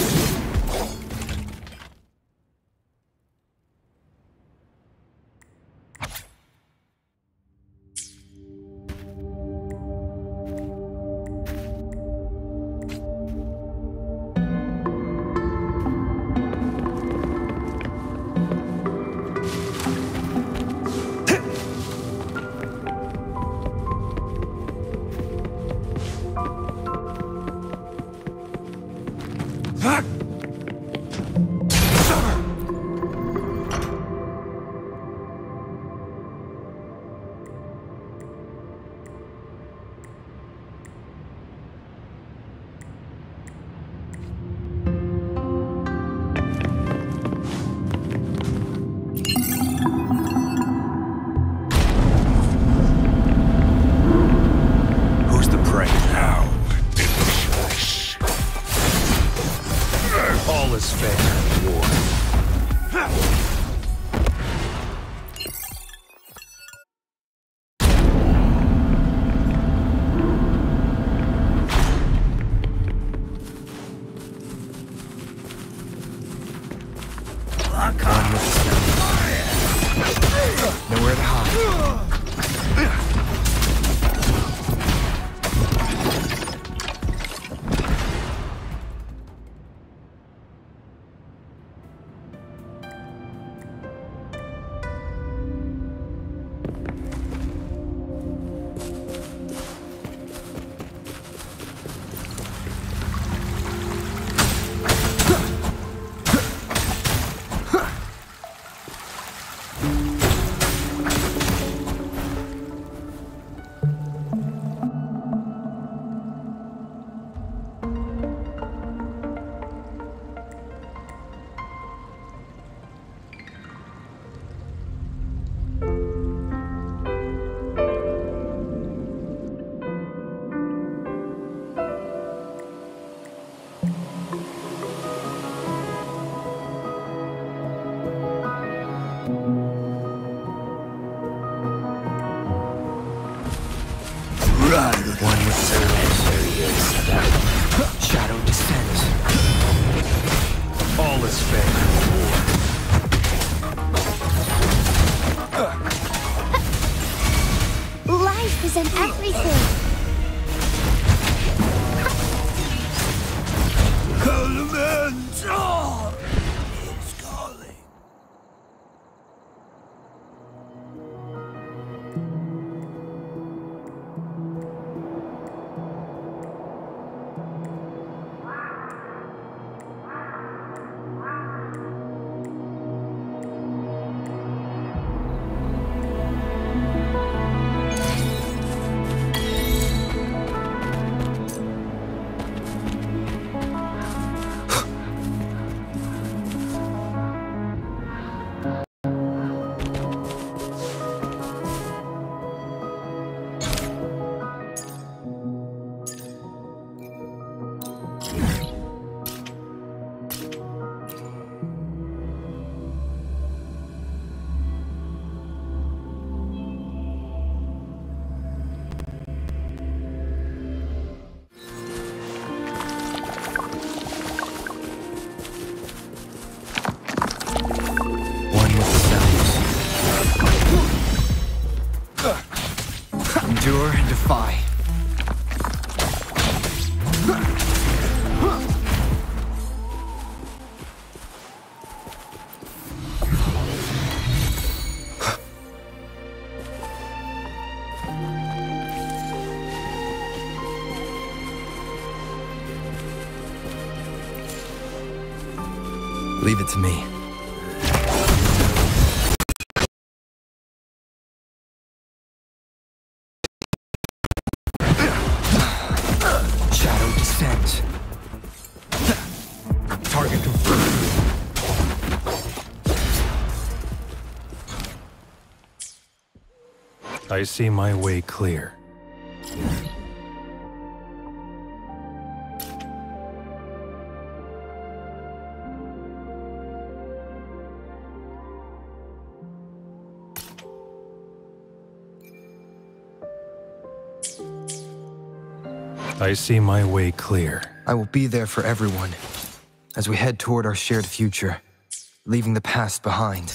Who's the prey? Now, all is fair in war. One with spells. Nowhere to hide. One with spells. Shadow descends. All is fair in war. Life is in everything. Elemental is calling. Endure and defy. Leave it to me. I see my way clear. I see my way clear. I will be there for everyone as we head toward our shared future, leaving the past behind.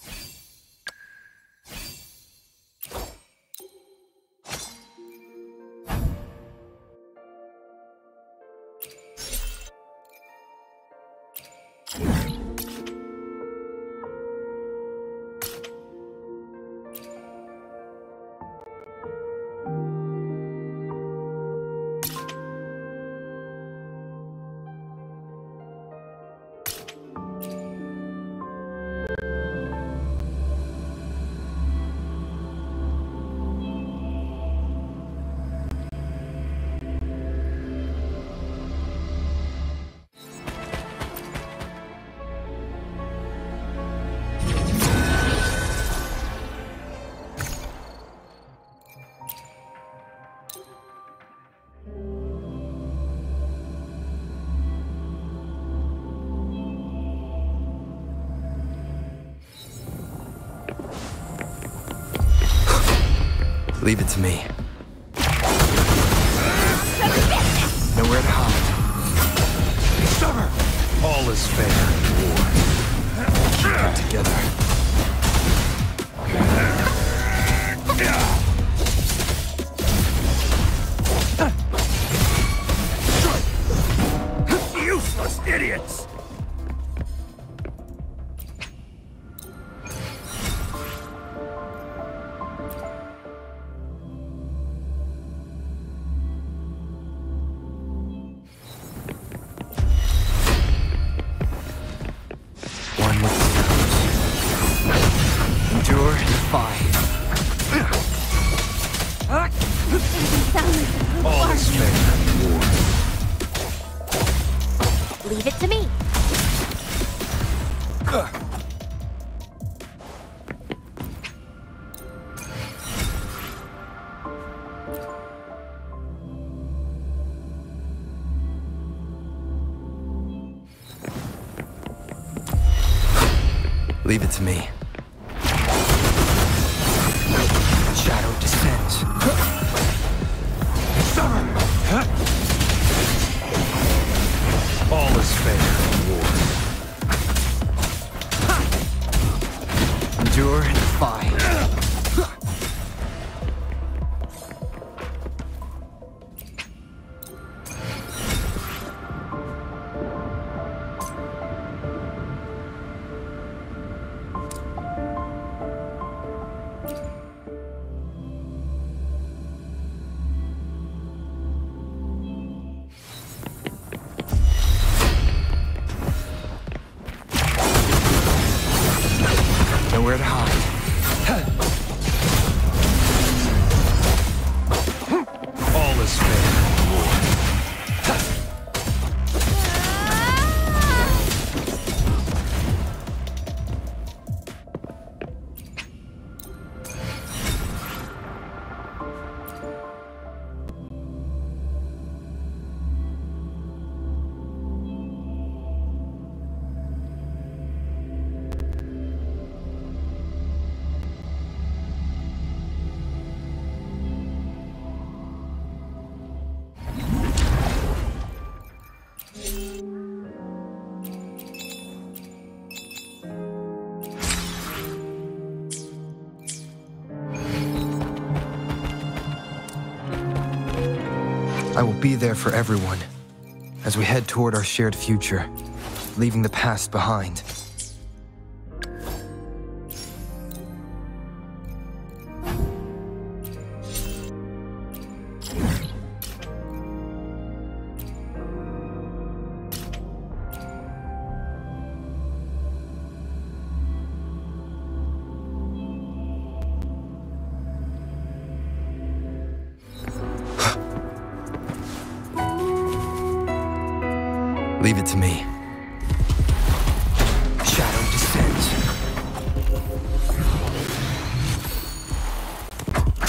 Leave it to me. Nowhere to hide. Summer! All is fair in war. Keep it together. Useless idiots! One with the shadows. Endure and defy. All is fair in war. Leave it to me. Leave it to me. Shadow descends. Summer! All is fair in war. Endure and defy. Nowhere to hide. All is fair in war. I will be there for everyone as we head toward our shared future, leaving the past behind. Leave it to me. Shadow descends.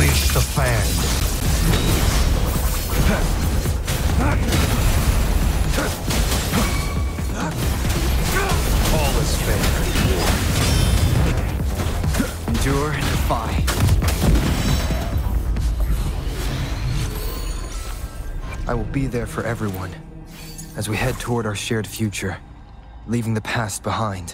Unleash the fan. All is fair in war. Endure and defy. I will be there for everyone as we head toward our shared future, leaving the past behind.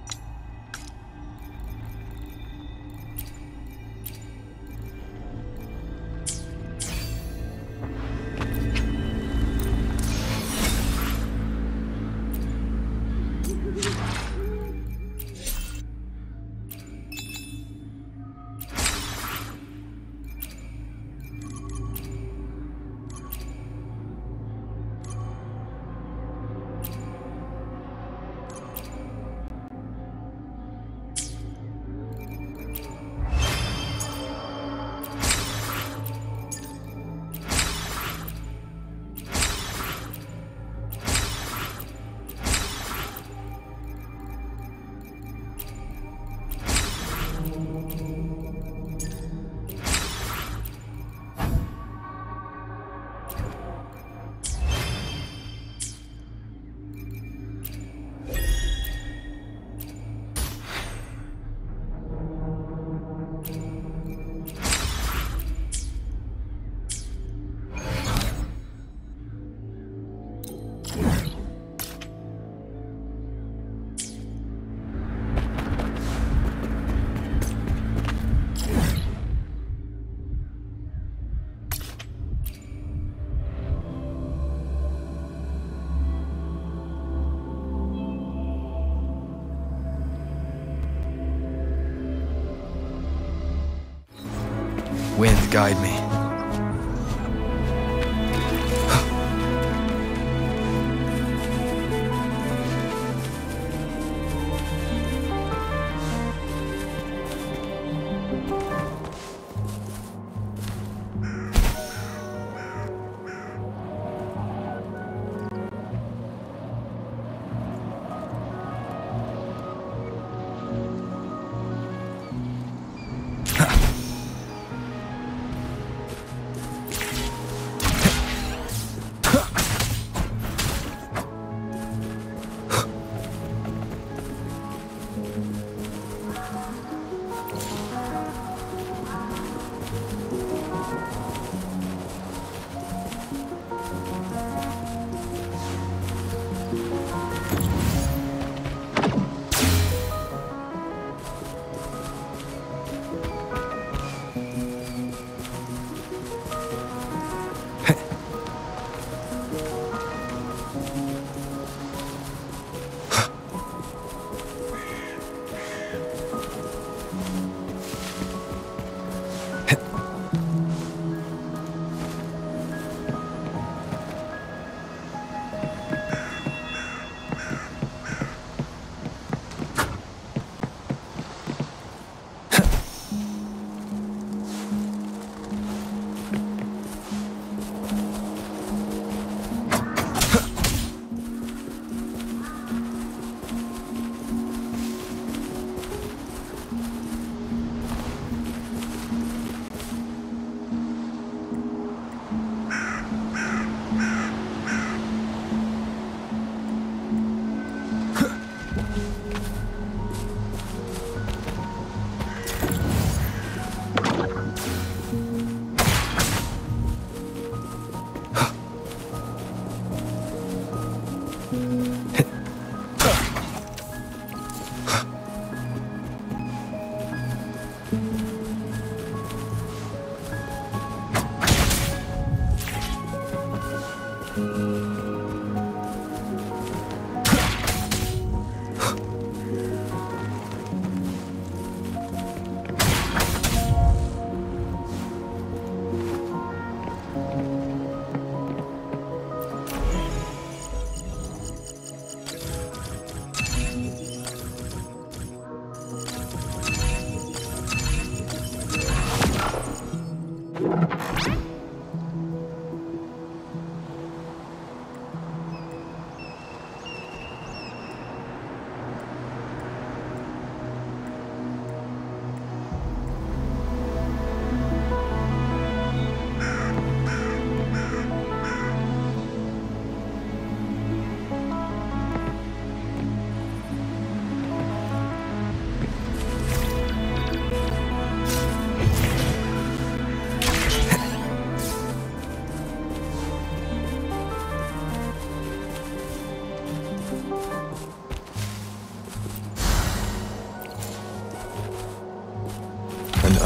Wind, guide me.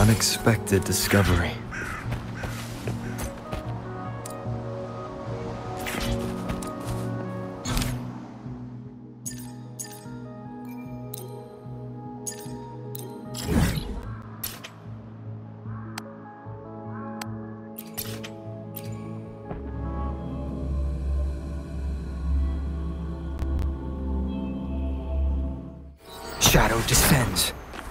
unexpected discovery. Shadow descends.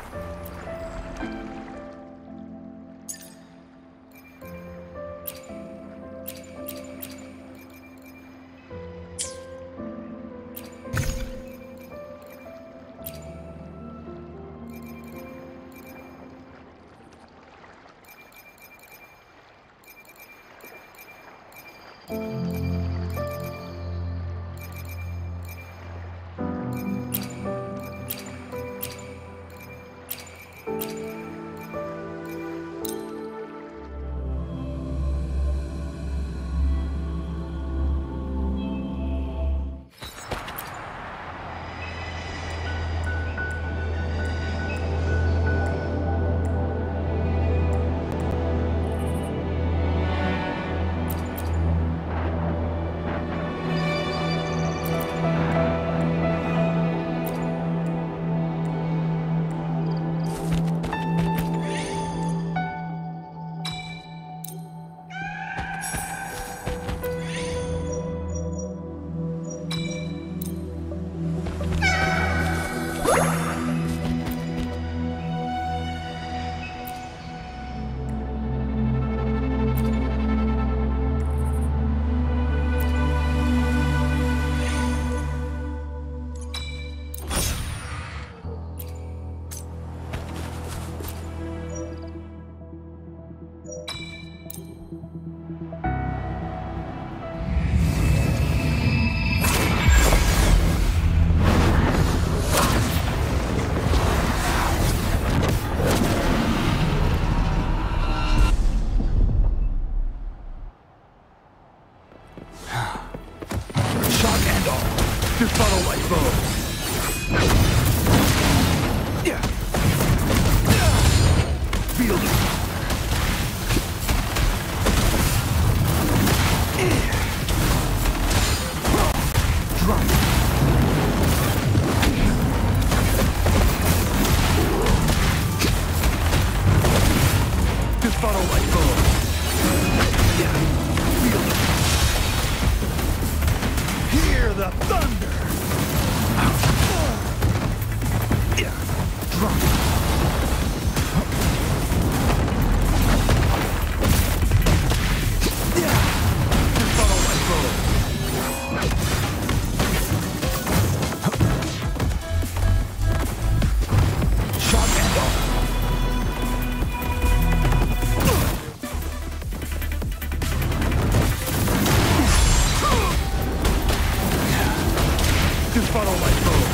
Befuddle my foes! Feel it! Drop it! Befuddle my foes! Feel it! Hear the thunder! Drop it! Befuddle my foes! Shock and all! Befuddle my foes!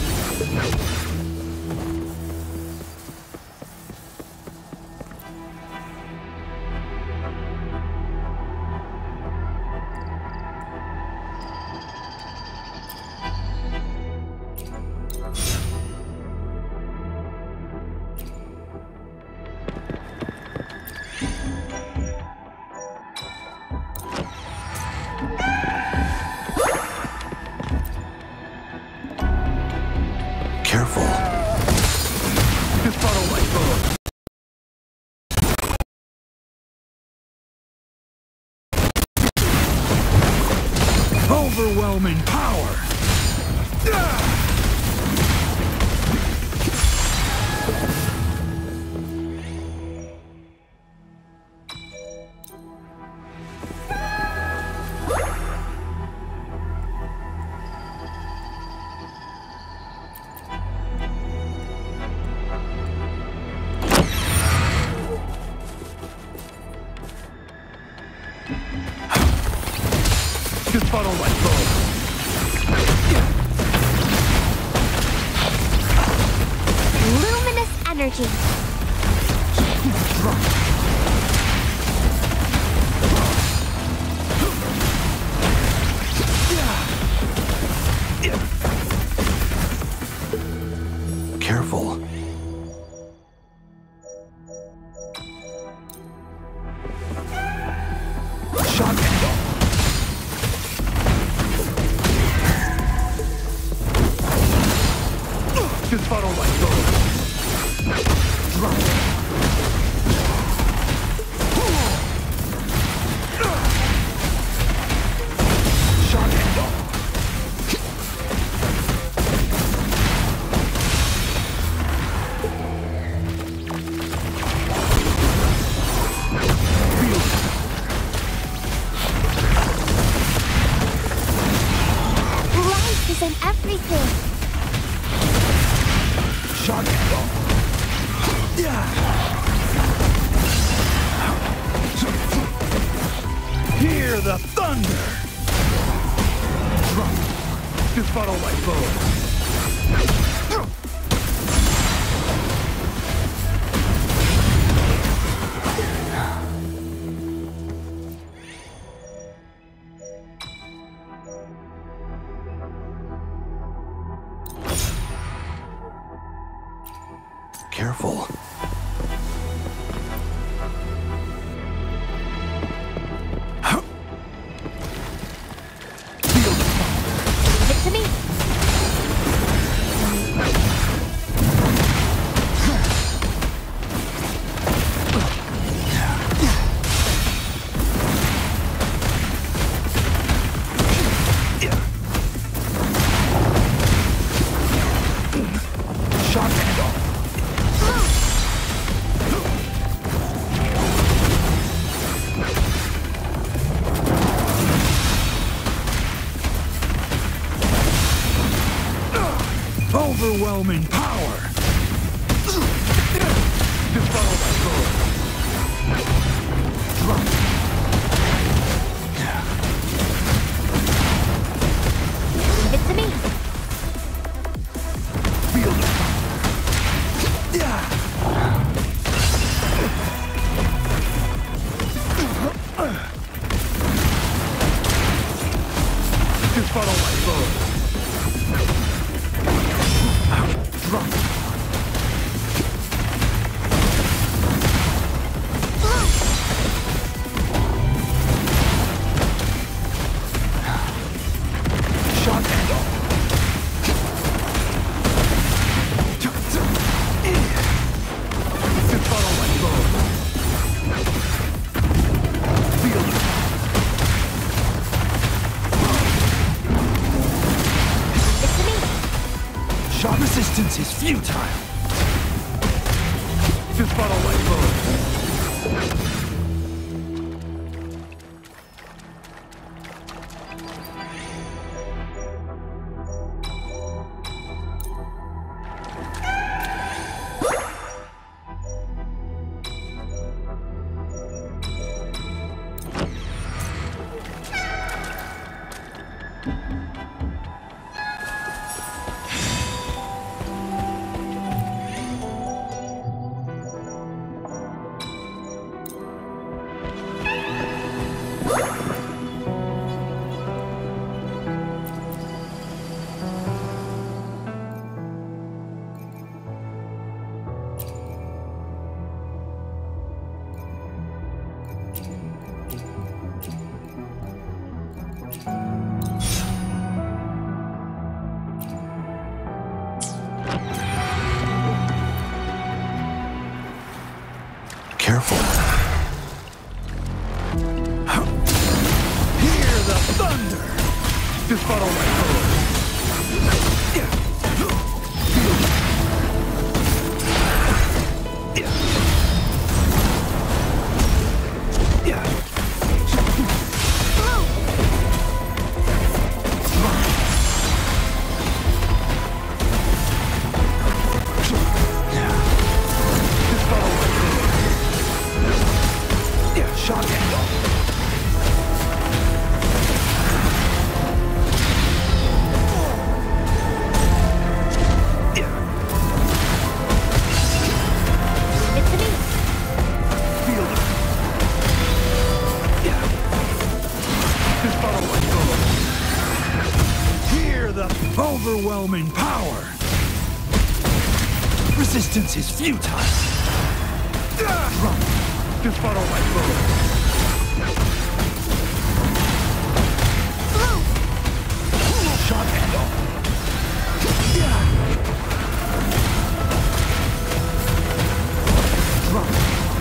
Careful. Befuddle my foes. Overwhelming power. Befuddle my foes. Luminous energy. Drop. Careful. Hear the thunder! Drop. Befuddle my foes. Careful. Overwhelming power! Befuddle my foes. Drop. Leave it to me. Feel the Befuddle my foes. Drop. Shot and all. Befuddle my foes. Feel it. It's me. Shot resistance is futile. Befuddle my foes. Careful. Hear the thunder! Befuddle my foes. Shot and all. It's me. Feel it. Befuddle my foes. Hear the overwhelming power. Resistance is futile. Drop. Befuddle my foes. Shot and all. Drop.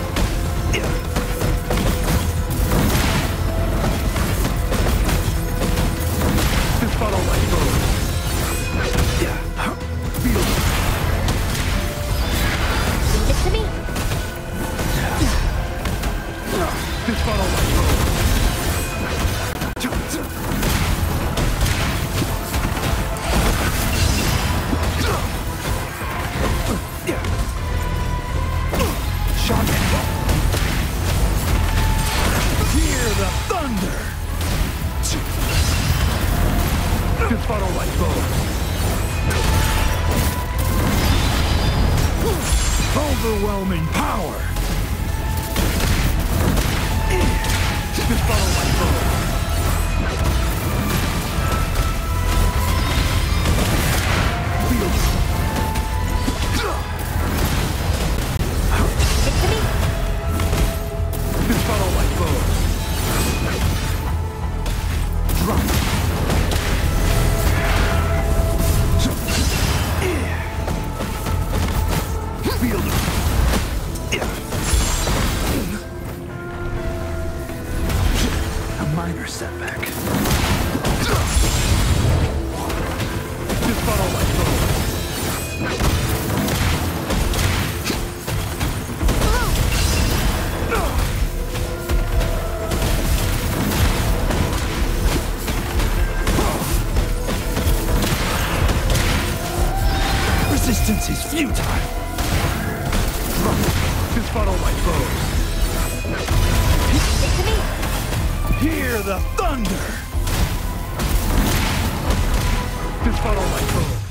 Befuddle my foes. Feel it. Leave it to me. Befuddle my foes. Shot and all. Hear the thunder! Befuddle my foes. Overwhelming power. Befuddle my foes. Befuddle my foes. Drop. Feel them. A minor setback. Befuddle my foes. Resistance is futile. Befuddle my foes. Hear the thunder. Befuddle my foes.